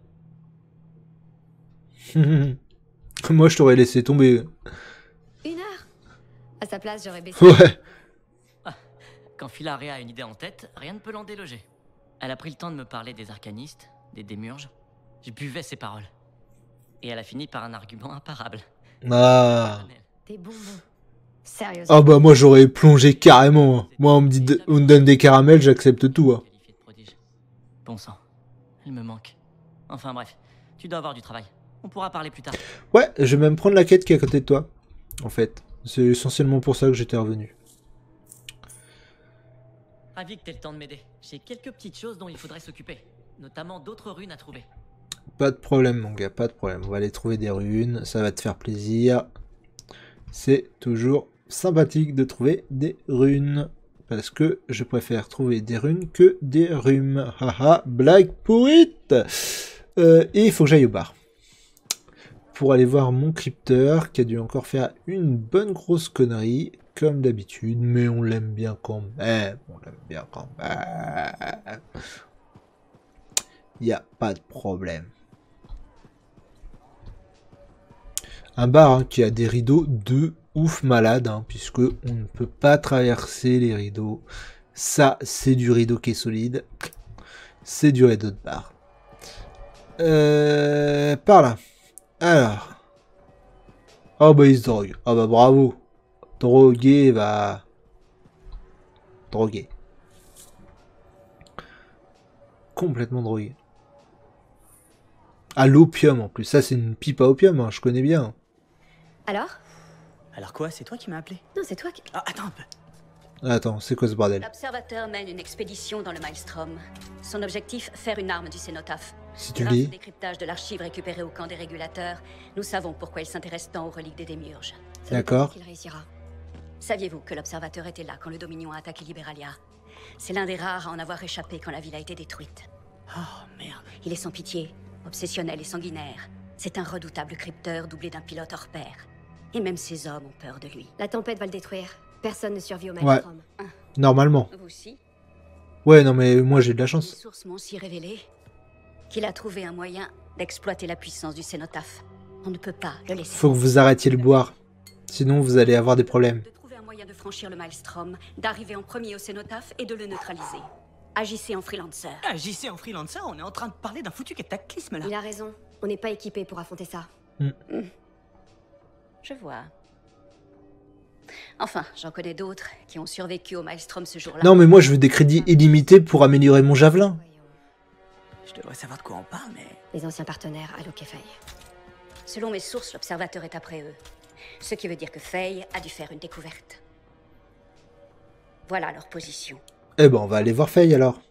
Moi, je t'aurais laissé tomber. Une heure? À sa place, j'aurais baissé. Ouais. Quand Philaria a une idée en tête, rien ne peut l'en déloger. Elle a pris le temps de me parler des arcanistes, des démurges. Je buvais ses paroles. Et elle a fini par un argument imparable. Ah. Des bonbons. Sérieusement. Ah bah moi j'aurais plongé carrément. Moi on me dit de- on me donne des caramels, j'accepte tout. Hein. Qualifiée de prodige. Bon sang, elle me manque. Enfin bref, tu dois avoir du travail. On pourra parler plus tard. Ouais, je vais même prendre la quête qui est à côté de toi. En fait, c'est essentiellement pour ça que j'étais revenu. Ravi que t'aies le temps de m'aider. J'ai quelques petites choses dont il faudrait s'occuper. Notamment d'autres runes à trouver. Pas de problème mon gars, pas de problème. On va aller trouver des runes, ça va te faire plaisir. C'est toujours sympathique de trouver des runes. Parce que je préfère trouver des runes que des rhumes. Haha, blague pourrite. Euh, Et il faut que j'aille au bar. Pour aller voir mon crypteur qui a dû encore faire une bonne grosse connerie. Comme d'habitude, mais on l'aime bien quand même. On l'aime bien quand même. Il n'y a pas de problème. Un bar hein, qui a des rideaux de ouf malade, hein, puisque on ne peut pas traverser les rideaux. Ça, c'est du rideau qui est solide. C'est du rideau de bar. Euh, par là. Alors. Oh bah il se drogue. Oh bah bravo. Drogué va... Drogué. Complètement drogué. À l'opium en plus. Ça c'est une pipe à opium, hein, je connais bien. Alors? Alors quoi, c'est toi qui m'as appelé? Non, c'est toi qui... Ah, attends un peu. Attends, c'est quoi ce bordel? L'observateur mène une expédition dans le Maelstrom. Son objectif, faire une arme du cénotaphe. Si tu Grâce lis. au décryptage de l'archive récupérée au camp des régulateurs, nous savons pourquoi il s'intéresse tant aux reliques des démiurges. Ça veut D'accord. pas dire qu'il réussira. Saviez-vous que l'observateur était là quand le Dominion a attaqué Liberalia? C'est l'un des rares à en avoir échappé quand la ville a été détruite. Oh, merde. Il est sans pitié, obsessionnel et sanguinaire. C'est un redoutable crypteur doublé d'un pilote hors pair. Et même ses hommes ont peur de lui. La tempête va le détruire. Personne ne survit au Ouais. Maelstrom. Normalement. Vous aussi? Ouais, non, mais moi j'ai de la Les chance. sources m'ont aussi révélé qu'il a trouvé un moyen d'exploiter la puissance du Cénotaphe. On ne peut pas le laisser. Faut que vous arrêtiez de boire. Sinon, vous allez avoir des problèmes. De trouver un moyen de franchir le Maelstrom, d'arriver en premier au Cénotaphe et de le neutraliser. Agissez en freelancer. Agissez en freelancer, on est en train de parler d'un foutu cataclysme là. Il a raison. On n'est pas équipé pour affronter ça. Je vois. Enfin, j'en connais d'autres qui ont survécu au Maelstrom ce jour-là. Non, mais moi je veux des crédits illimités pour améliorer mon javelin. Je devrais savoir de quoi on parle, mais... Les anciens partenaires à Luke et Faye. Selon mes sources, l'observateur est après eux. Ce qui veut dire que Faye a dû faire une découverte. Voilà leur position. Eh ben, on va aller voir Faye alors.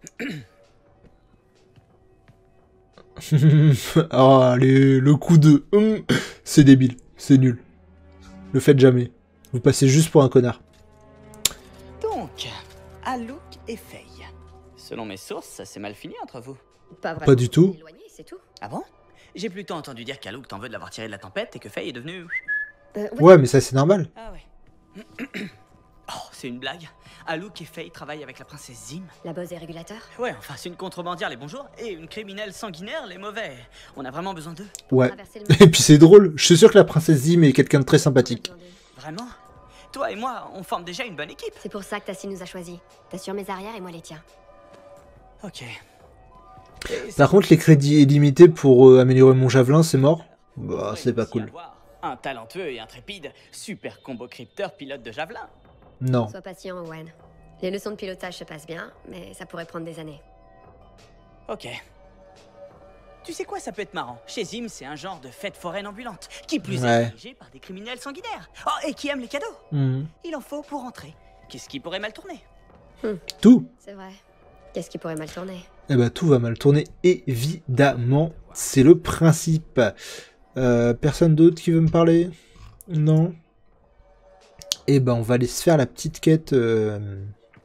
Oh, allez, le coup de... hum, c'est débile, c'est nul. Le faites jamais. Vous passez juste pour un connard. Donc, Aluk et Faye. Selon mes sources, ça s'est mal fini entre vous. Pas vraiment. Pas du tout. Éloigné, c'est tout. Ah bon? J'ai plutôt entendu dire qu'Aluk t'en veut de l'avoir tiré de la tempête et que Faye est devenue... Euh, ouais. Ouais, mais ça c'est normal. Ah ouais. Oh, c'est une blague. Aluk et Faye travaillent avec la princesse Zim. La bosse des régulateurs. Ouais, enfin, c'est une contrebandière les bons jours et une criminelle sanguinaire les mauvais. On a vraiment besoin d'eux. Ouais. Traverser le Et puis c'est drôle. Je suis sûr que la princesse Zim est quelqu'un de très sympathique. Vraiment? Toi et moi, on forme déjà une bonne équipe. C'est pour ça que Tassi nous a choisis. T'assures mes arrières et moi les tiens. Ok. Par contre, les crédits illimités pour euh, améliorer mon javelin, c'est mort. Bah, c'est pas cool. Un talentueux et intrépide, super combo crypteur pilote de javelin. Non. Sois patient, Owen. Les leçons de pilotage se passent bien, mais ça pourrait prendre des années. Ok. Tu sais quoi, ça peut être marrant. Chez Zim, c'est un genre de fête foraine ambulante, qui plus Ouais. est dirigée par des criminels sanguinaires. Oh, et qui aime les cadeaux. Mhm. Il en faut pour rentrer. Qu'est-ce qui pourrait mal tourner? Tout. C'est vrai. Qu'est-ce qui pourrait mal tourner? Eh ben, tout va mal tourner, évidemment. C'est le principe. Euh, personne d'autre qui veut me parler? Non. Eh ben, on va aller se faire la petite quête... Euh...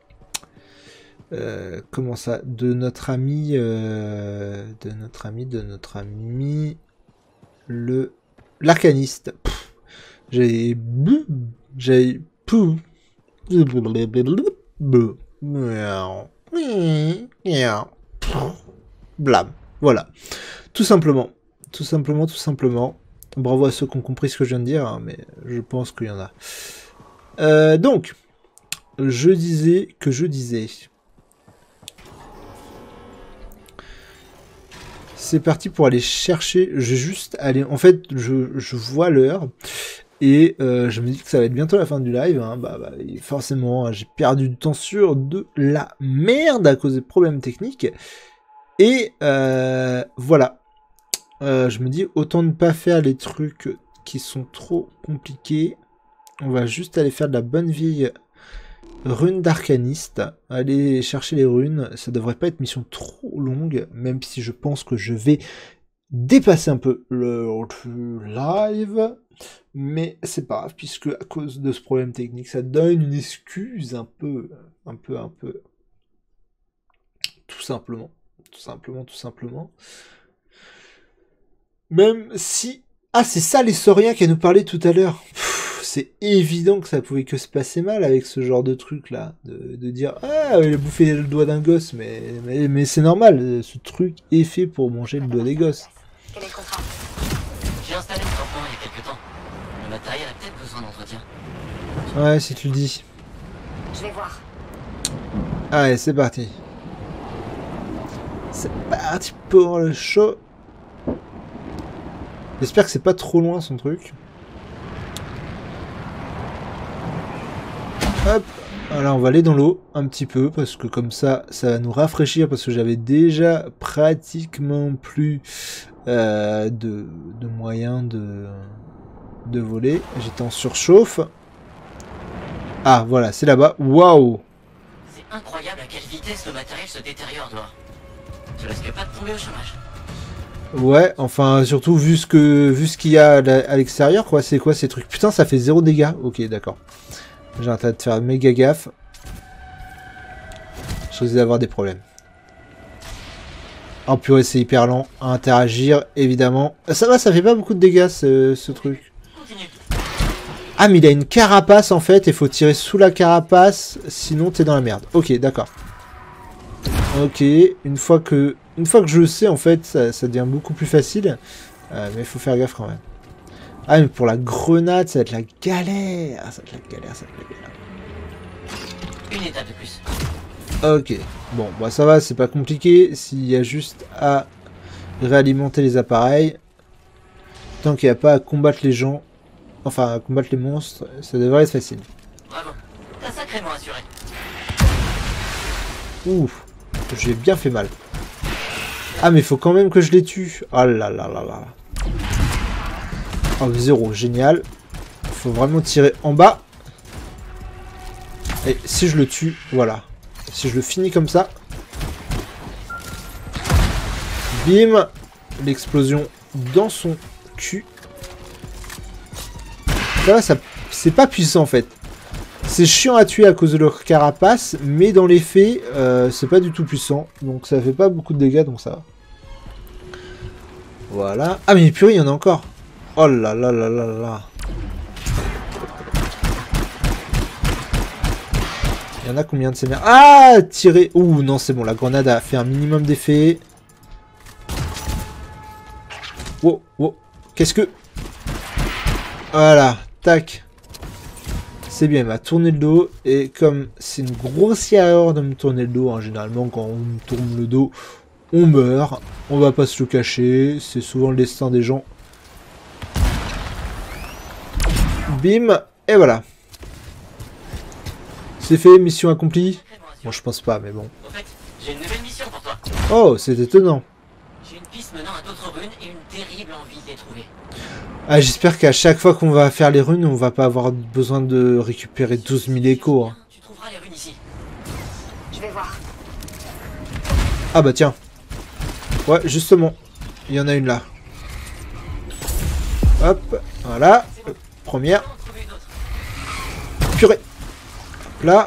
Euh, comment ça? De notre ami... Euh... De notre ami, de notre ami... Le... L'arcaniste. Pff, J'ai... J'ai... Pou. Blâme. Voilà. Tout simplement. Tout simplement, tout simplement. Bravo à ceux qui ont compris ce que je viens de dire, hein, mais je pense qu'il y en a. Euh, donc, je disais que je disais. C'est parti pour aller chercher. Je vais juste aller. En fait, je, je vois l'heure. Et euh, je me dis que ça va être bientôt la fin du live. Hein. Bah, bah, forcément, j'ai perdu du temps sur de la merde à cause des problèmes techniques. Et euh, voilà. Euh, je me dis, autant ne pas faire les trucs qui sont trop compliqués. On va juste aller faire de la bonne vieille rune d'arcaniste. Aller chercher les runes. Ça devrait pas être mission trop longue. Même si je pense que je vais dépasser un peu le live. Mais c'est pas grave, puisque à cause de ce problème technique, ça donne une excuse un peu, un peu, un peu, tout simplement, tout simplement, tout simplement. Même si, ah c'est ça les sauriens qui nous parlait tout à l'heure. C'est évident que ça pouvait que se passer mal avec ce genre de truc là, de, de dire ah il a bouffé le doigt d'un gosse, mais mais, mais c'est normal, ce truc est fait pour manger le doigt des gosses. Quel est le contrat? J'ai installé le tampon il y a quelques temps. Le matériel a peut-être besoin d'entretien. Ouais, si tu le dis. Je vais voir. Allez, c'est parti. C'est parti pour le show. J'espère que c'est pas trop loin son truc. Hop. Alors on va aller dans l'eau un petit peu parce que comme ça, ça va nous rafraîchir parce que j'avais déjà pratiquement plus euh, de, de moyens de, de voler. J'étais en surchauffe. Ah voilà, c'est là-bas. Waouh! C'est incroyable à quelle vitesse le matériel se détériore dehors. Je risque pas de tomber au chômage. Ouais, enfin surtout vu ce que vu ce qu'il y a à l'extérieur, quoi. C'est quoi ces trucs? Putain, ça fait zéro dégâts. Ok, d'accord. J'ai intérêt de faire méga gaffe. Je risque d'avoir des problèmes. Oh purée, c'est hyper lent à interagir, évidemment. Ça va, ça fait pas beaucoup de dégâts, ce, ce truc. Ah, mais il a une carapace, en fait, et faut tirer sous la carapace, sinon t'es dans la merde. Ok, d'accord. Ok, une fois que une fois que je le sais, en fait, ça, ça devient beaucoup plus facile. Euh, mais il faut faire gaffe quand même. Ah, mais pour la grenade, ça va être la galère. Ça va être la galère, ça va être la galère. Une étape de plus. Ok, bon, bah ça va, c'est pas compliqué. S'il y a juste à réalimenter les appareils, tant qu'il n'y a pas à combattre les gens, enfin à combattre les monstres, ça devrait être facile. Bravo, t'as sacrément assuré. Ouf, j'ai bien fait mal. Ah, mais il faut quand même que je les tue. Oh là là là là. Oh, zéro, génial. Il faut vraiment tirer en bas. Et si je le tue, voilà. Si je le finis comme ça. Bim. L'explosion dans son cul. Là, ça, c'est pas puissant en fait. C'est chiant à tuer à cause de leur carapace, mais dans les faits, euh, c'est pas du tout puissant. Donc ça fait pas beaucoup de dégâts, donc ça va. Voilà. Ah mais purée, il y en a encore. Oh là là là là là. Il y en a combien de ces merdes? Ah, tirer. Ouh, non, c'est bon. La grenade a fait un minimum d'effet. Wow, wow. Qu'est-ce que... Voilà. Tac. C'est bien, il m'a tourné le dos. Et comme c'est une grossière erreur de me tourner le dos, hein, généralement, quand on me tourne le dos, on meurt. On va pas se le cacher. C'est souvent le destin des gens. Bim. Et voilà. C'est fait, mission accomplie. Bon, je pense pas, mais bon. En fait, j'ai une nouvelle mission pour toi. Oh, c'est étonnant. J'ai une piste menant à d'autres runes et une terrible envie de les trouver. Ah, j'espère qu'à chaque fois qu'on va faire les runes, on va pas avoir besoin de récupérer douze mille échos. Hein. Tu trouveras les runes ici. Je vais voir. Ah bah tiens. Ouais, justement. Il y en a une là. Hop, voilà. Première. Purée. Là.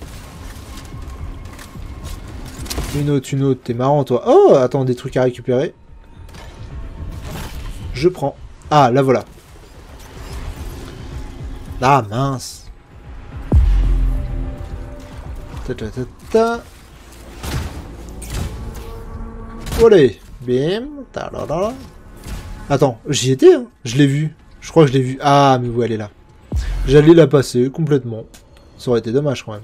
Une autre, une autre. T'es marrant, toi. Oh, attends, des trucs à récupérer. Je prends. Ah, là, voilà. Ah, mince. Ta ta ta ta. Allez. Bim. Ta la la. Attends, j'y étais, hein. Je l'ai vu. Je crois que je l'ai vu. Ah, mais où elle est là. J'allais la passer complètement. Ça aurait été dommage quand même.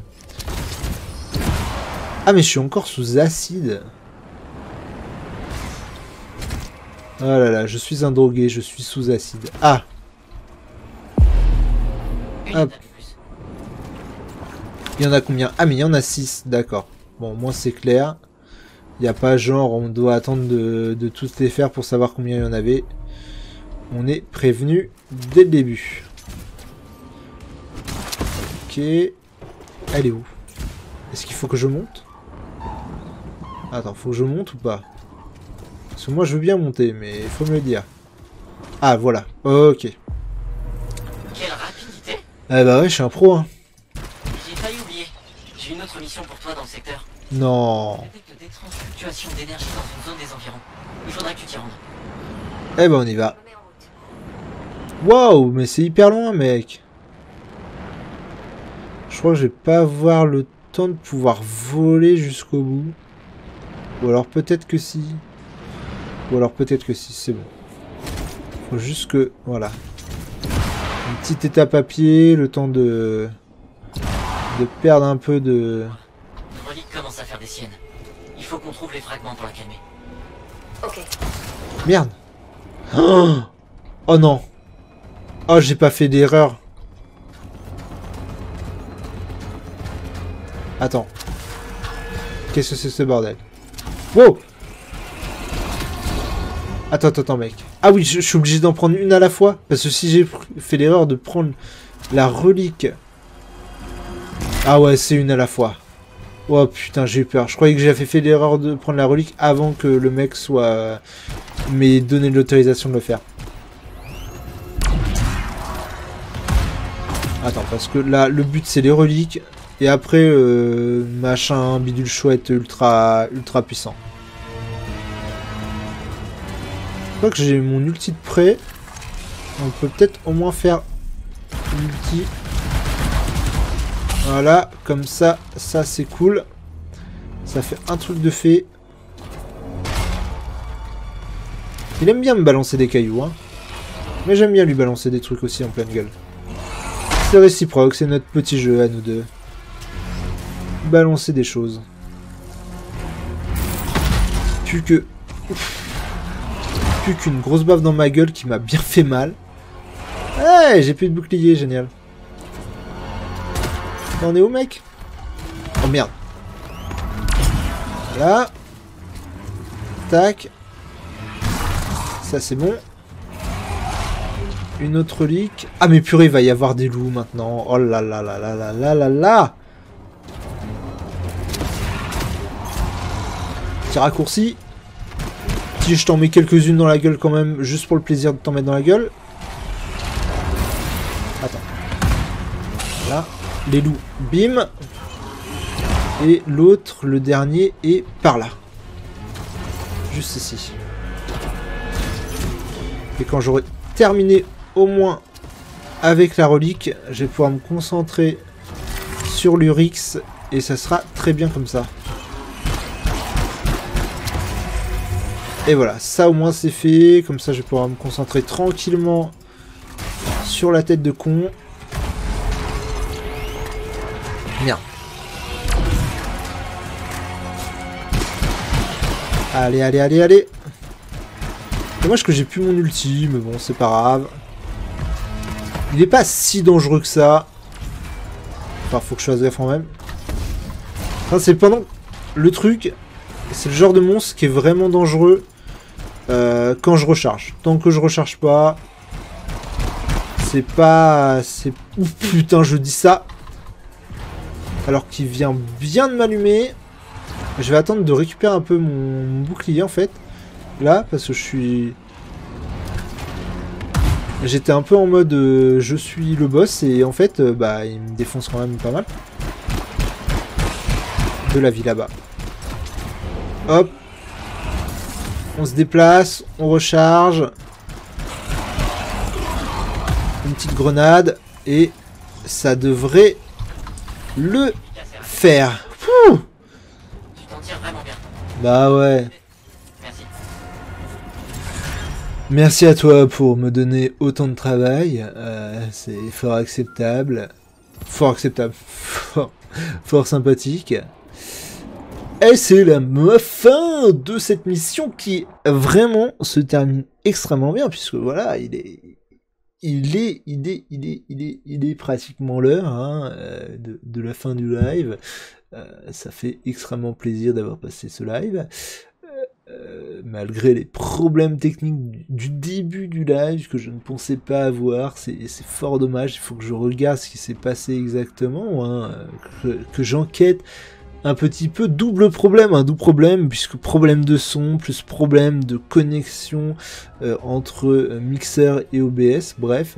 Ah, mais je suis encore sous acide. Oh là là, je suis un drogué, je suis sous acide. Ah. Hop. Il y en a combien? Ah, mais il y en a six, d'accord. Bon, au moins c'est clair. Il n'y a pas genre, on doit attendre de, de tous les faire pour savoir combien il y en avait. On est prévenu dès le début. Ok. Elle est où? Est-ce qu'il faut que je monte? Attends, faut que je monte ou pas? Parce que moi je veux bien monter, mais il faut me le dire. Ah, voilà. Ok. Quelle rapidité! Eh bah ouais, je suis un pro, hein. J'ai failli oublier. J'ai une autre mission pour toi dans le secteur. Non. Détecte des transfluctuations d'énergie dans une zone des environs. Il faudra que tu t'y rendes. Eh ben on y va. Waouh, mais c'est hyper loin, mec. Je crois que je vais pas avoir le temps de pouvoir voler jusqu'au bout. Ou alors peut-être que si. Ou alors peut-être que si, c'est bon. Faut juste que... Voilà. Une petite étape à pied, le temps de... De perdre un peu de... Relique commence à faire des siennes. Il faut qu'on trouve les fragments pour la calmer. Ok. Merde. Oh, oh non. Oh, j'ai pas fait d'erreur. Attends. Qu'est-ce que c'est ce bordel? Wow. Attends, attends, attends, mec. Ah oui, je, je suis obligé d'en prendre une à la fois. Parce que si j'ai fait l'erreur de prendre la relique... Ah ouais, c'est une à la fois. Oh putain, j'ai eu peur. Je croyais que j'avais fait l'erreur de prendre la relique avant que le mec soit... m'ait donné l'autorisation de le faire. Attends, parce que là, le but c'est les reliques. Et après, euh, machin, bidule chouette, ultra, ultra puissant. Je crois que j'ai mon ulti de près. On peut peut-être au moins faire l'ulti. Voilà, comme ça, ça c'est cool. Ça fait un truc de fait. Il aime bien me balancer des cailloux, hein. Mais j'aime bien lui balancer des trucs aussi en pleine gueule. C'est réciproque, c'est notre petit jeu à nous deux. Balancer des choses. Plus que... Plus qu'une grosse baffe dans ma gueule qui m'a bien fait mal. Ouais, j'ai plus de bouclier, génial. On est où, mec? Oh merde. Voilà. Tac. Ça c'est bon. Une autre relique. Ah mais purée, il va y avoir des loups maintenant. Oh là là là là là là là là. Petit raccourci. Si je t'en mets quelques-unes dans la gueule quand même, juste pour le plaisir de t'en mettre dans la gueule. Attends. Voilà. Les loups. Bim. Et l'autre, le dernier, est par là. Juste ici. Et quand j'aurai terminé au moins avec la relique, je vais pouvoir me concentrer sur l'Urix et ça sera très bien comme ça. Et voilà, ça au moins c'est fait. Comme ça je vais pouvoir me concentrer tranquillement sur la tête de con. Merde. Allez, allez, allez, allez. Dommage que j'ai plus mon ulti, mais bon, c'est pas grave. Il est pas si dangereux que ça. Enfin, faut que je fasse gaffe quand même. Enfin, c'est pendant... Le truc, c'est le genre de monstre qui est vraiment dangereux euh, quand je recharge. Tant que je recharge pas... C'est pas... C'est... Ouf, putain, je dis ça. Alors qu'il vient bien de m'allumer. Je vais attendre de récupérer un peu mon, mon bouclier, en fait. Là, parce que je suis... J'étais un peu en mode euh, je suis le boss et en fait, euh, bah, il me défonce quand même pas mal. De la vie là-bas. Hop. On se déplace, on recharge. Une petite grenade et ça devrait le faire. Pouh. Bah ouais. Merci à toi pour me donner autant de travail, euh, c'est fort acceptable, fort acceptable, fort, fort sympathique. Et c'est la fin de cette mission qui vraiment se termine extrêmement bien, puisque voilà, il est, il est, il est, il est, il est, il est pratiquement l'heure hein, de, de la fin du live. Euh, ça fait extrêmement plaisir d'avoir passé ce live. Euh, malgré les problèmes techniques du début du live que je ne pensais pas avoir, c'est fort dommage, il faut que je regarde ce qui s'est passé exactement, hein, que, que j'enquête un petit peu. Double problème, un double problème, puisque problème de son, plus problème de connexion euh, entre euh, mixeur et O B S, bref.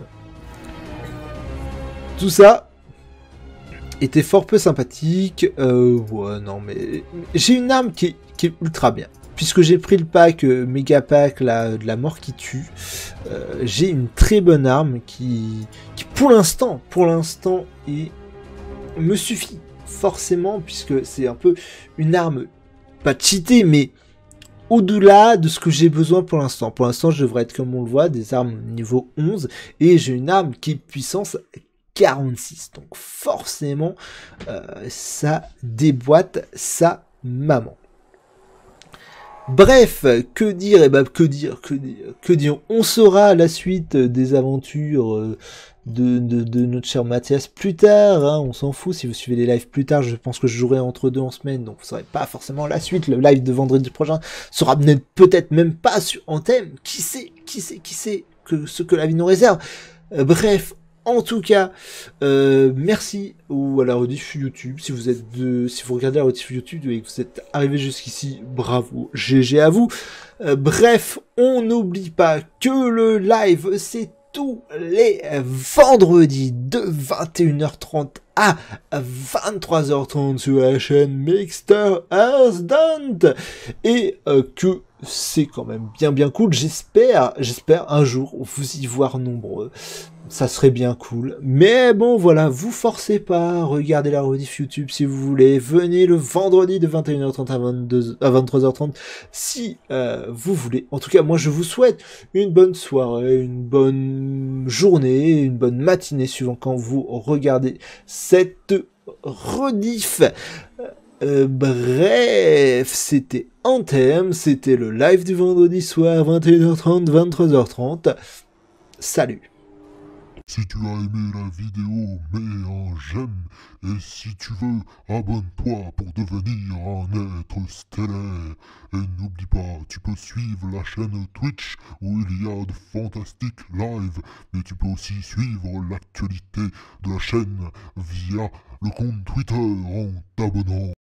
Tout ça était fort peu sympathique, euh, ouais, non mais j'ai une arme qui est, qui est ultra bien. Puisque j'ai pris le pack, euh, méga pack là, de la mort qui tue, euh, j'ai une très bonne arme qui, qui pour l'instant, pour l'instant, me suffit forcément, puisque c'est un peu une arme, pas cheatée, mais au-delà de ce que j'ai besoin pour l'instant. Pour l'instant, je devrais être, comme on le voit, des armes niveau onze, et j'ai une arme qui est puissance quarante-six. Donc forcément, euh, ça déboîte sa maman. Bref, que dire, et bah que dire, que dire, que dire, on saura la suite des aventures de, de, de notre cher Mathias plus tard, hein, on s'en fout, si vous suivez les lives plus tard, je pense que je jouerai entre deux en semaine, donc vous saurez pas forcément la suite, le live de vendredi prochain sera peut-être même pas sur, en thème, qui sait, qui sait, qui sait que ce que la vie nous réserve, euh, bref. En tout cas, euh, merci ou à la rediff YouTube. Si vous êtes de, si vous regardez la rediff YouTube et que vous êtes arrivé jusqu'ici, bravo, G G à vous. Euh, bref, on n'oublie pas que le live c'est tous les vendredis de vingt et une heure trente à vingt-trois heures trente sur la chaîne Mixter Earthdant, et euh, que c'est quand même bien bien cool. J'espère, j'espère un jour vous y voir nombreux. Ça serait bien cool. Mais bon, voilà, vous forcez pas. Regardez la rediff YouTube si vous voulez. Venez le vendredi de vingt et une heures trente à, vingt-deux, à vingt-trois heures trente si euh, vous voulez. En tout cas, moi, je vous souhaite une bonne soirée, une bonne journée, une bonne matinée, suivant quand vous regardez cette rediff. Euh, bref, c'était Anthem, c'était le live du vendredi soir, vingt et une heures trente, vingt-trois heures trente. Salut! Si tu as aimé la vidéo, mets un j'aime, et si tu veux, abonne-toi pour devenir un être stellaire. Et n'oublie pas, tu peux suivre la chaîne Twitch où il y a de fantastiques lives, mais tu peux aussi suivre l'actualité de la chaîne via le compte Twitter en t'abonnant.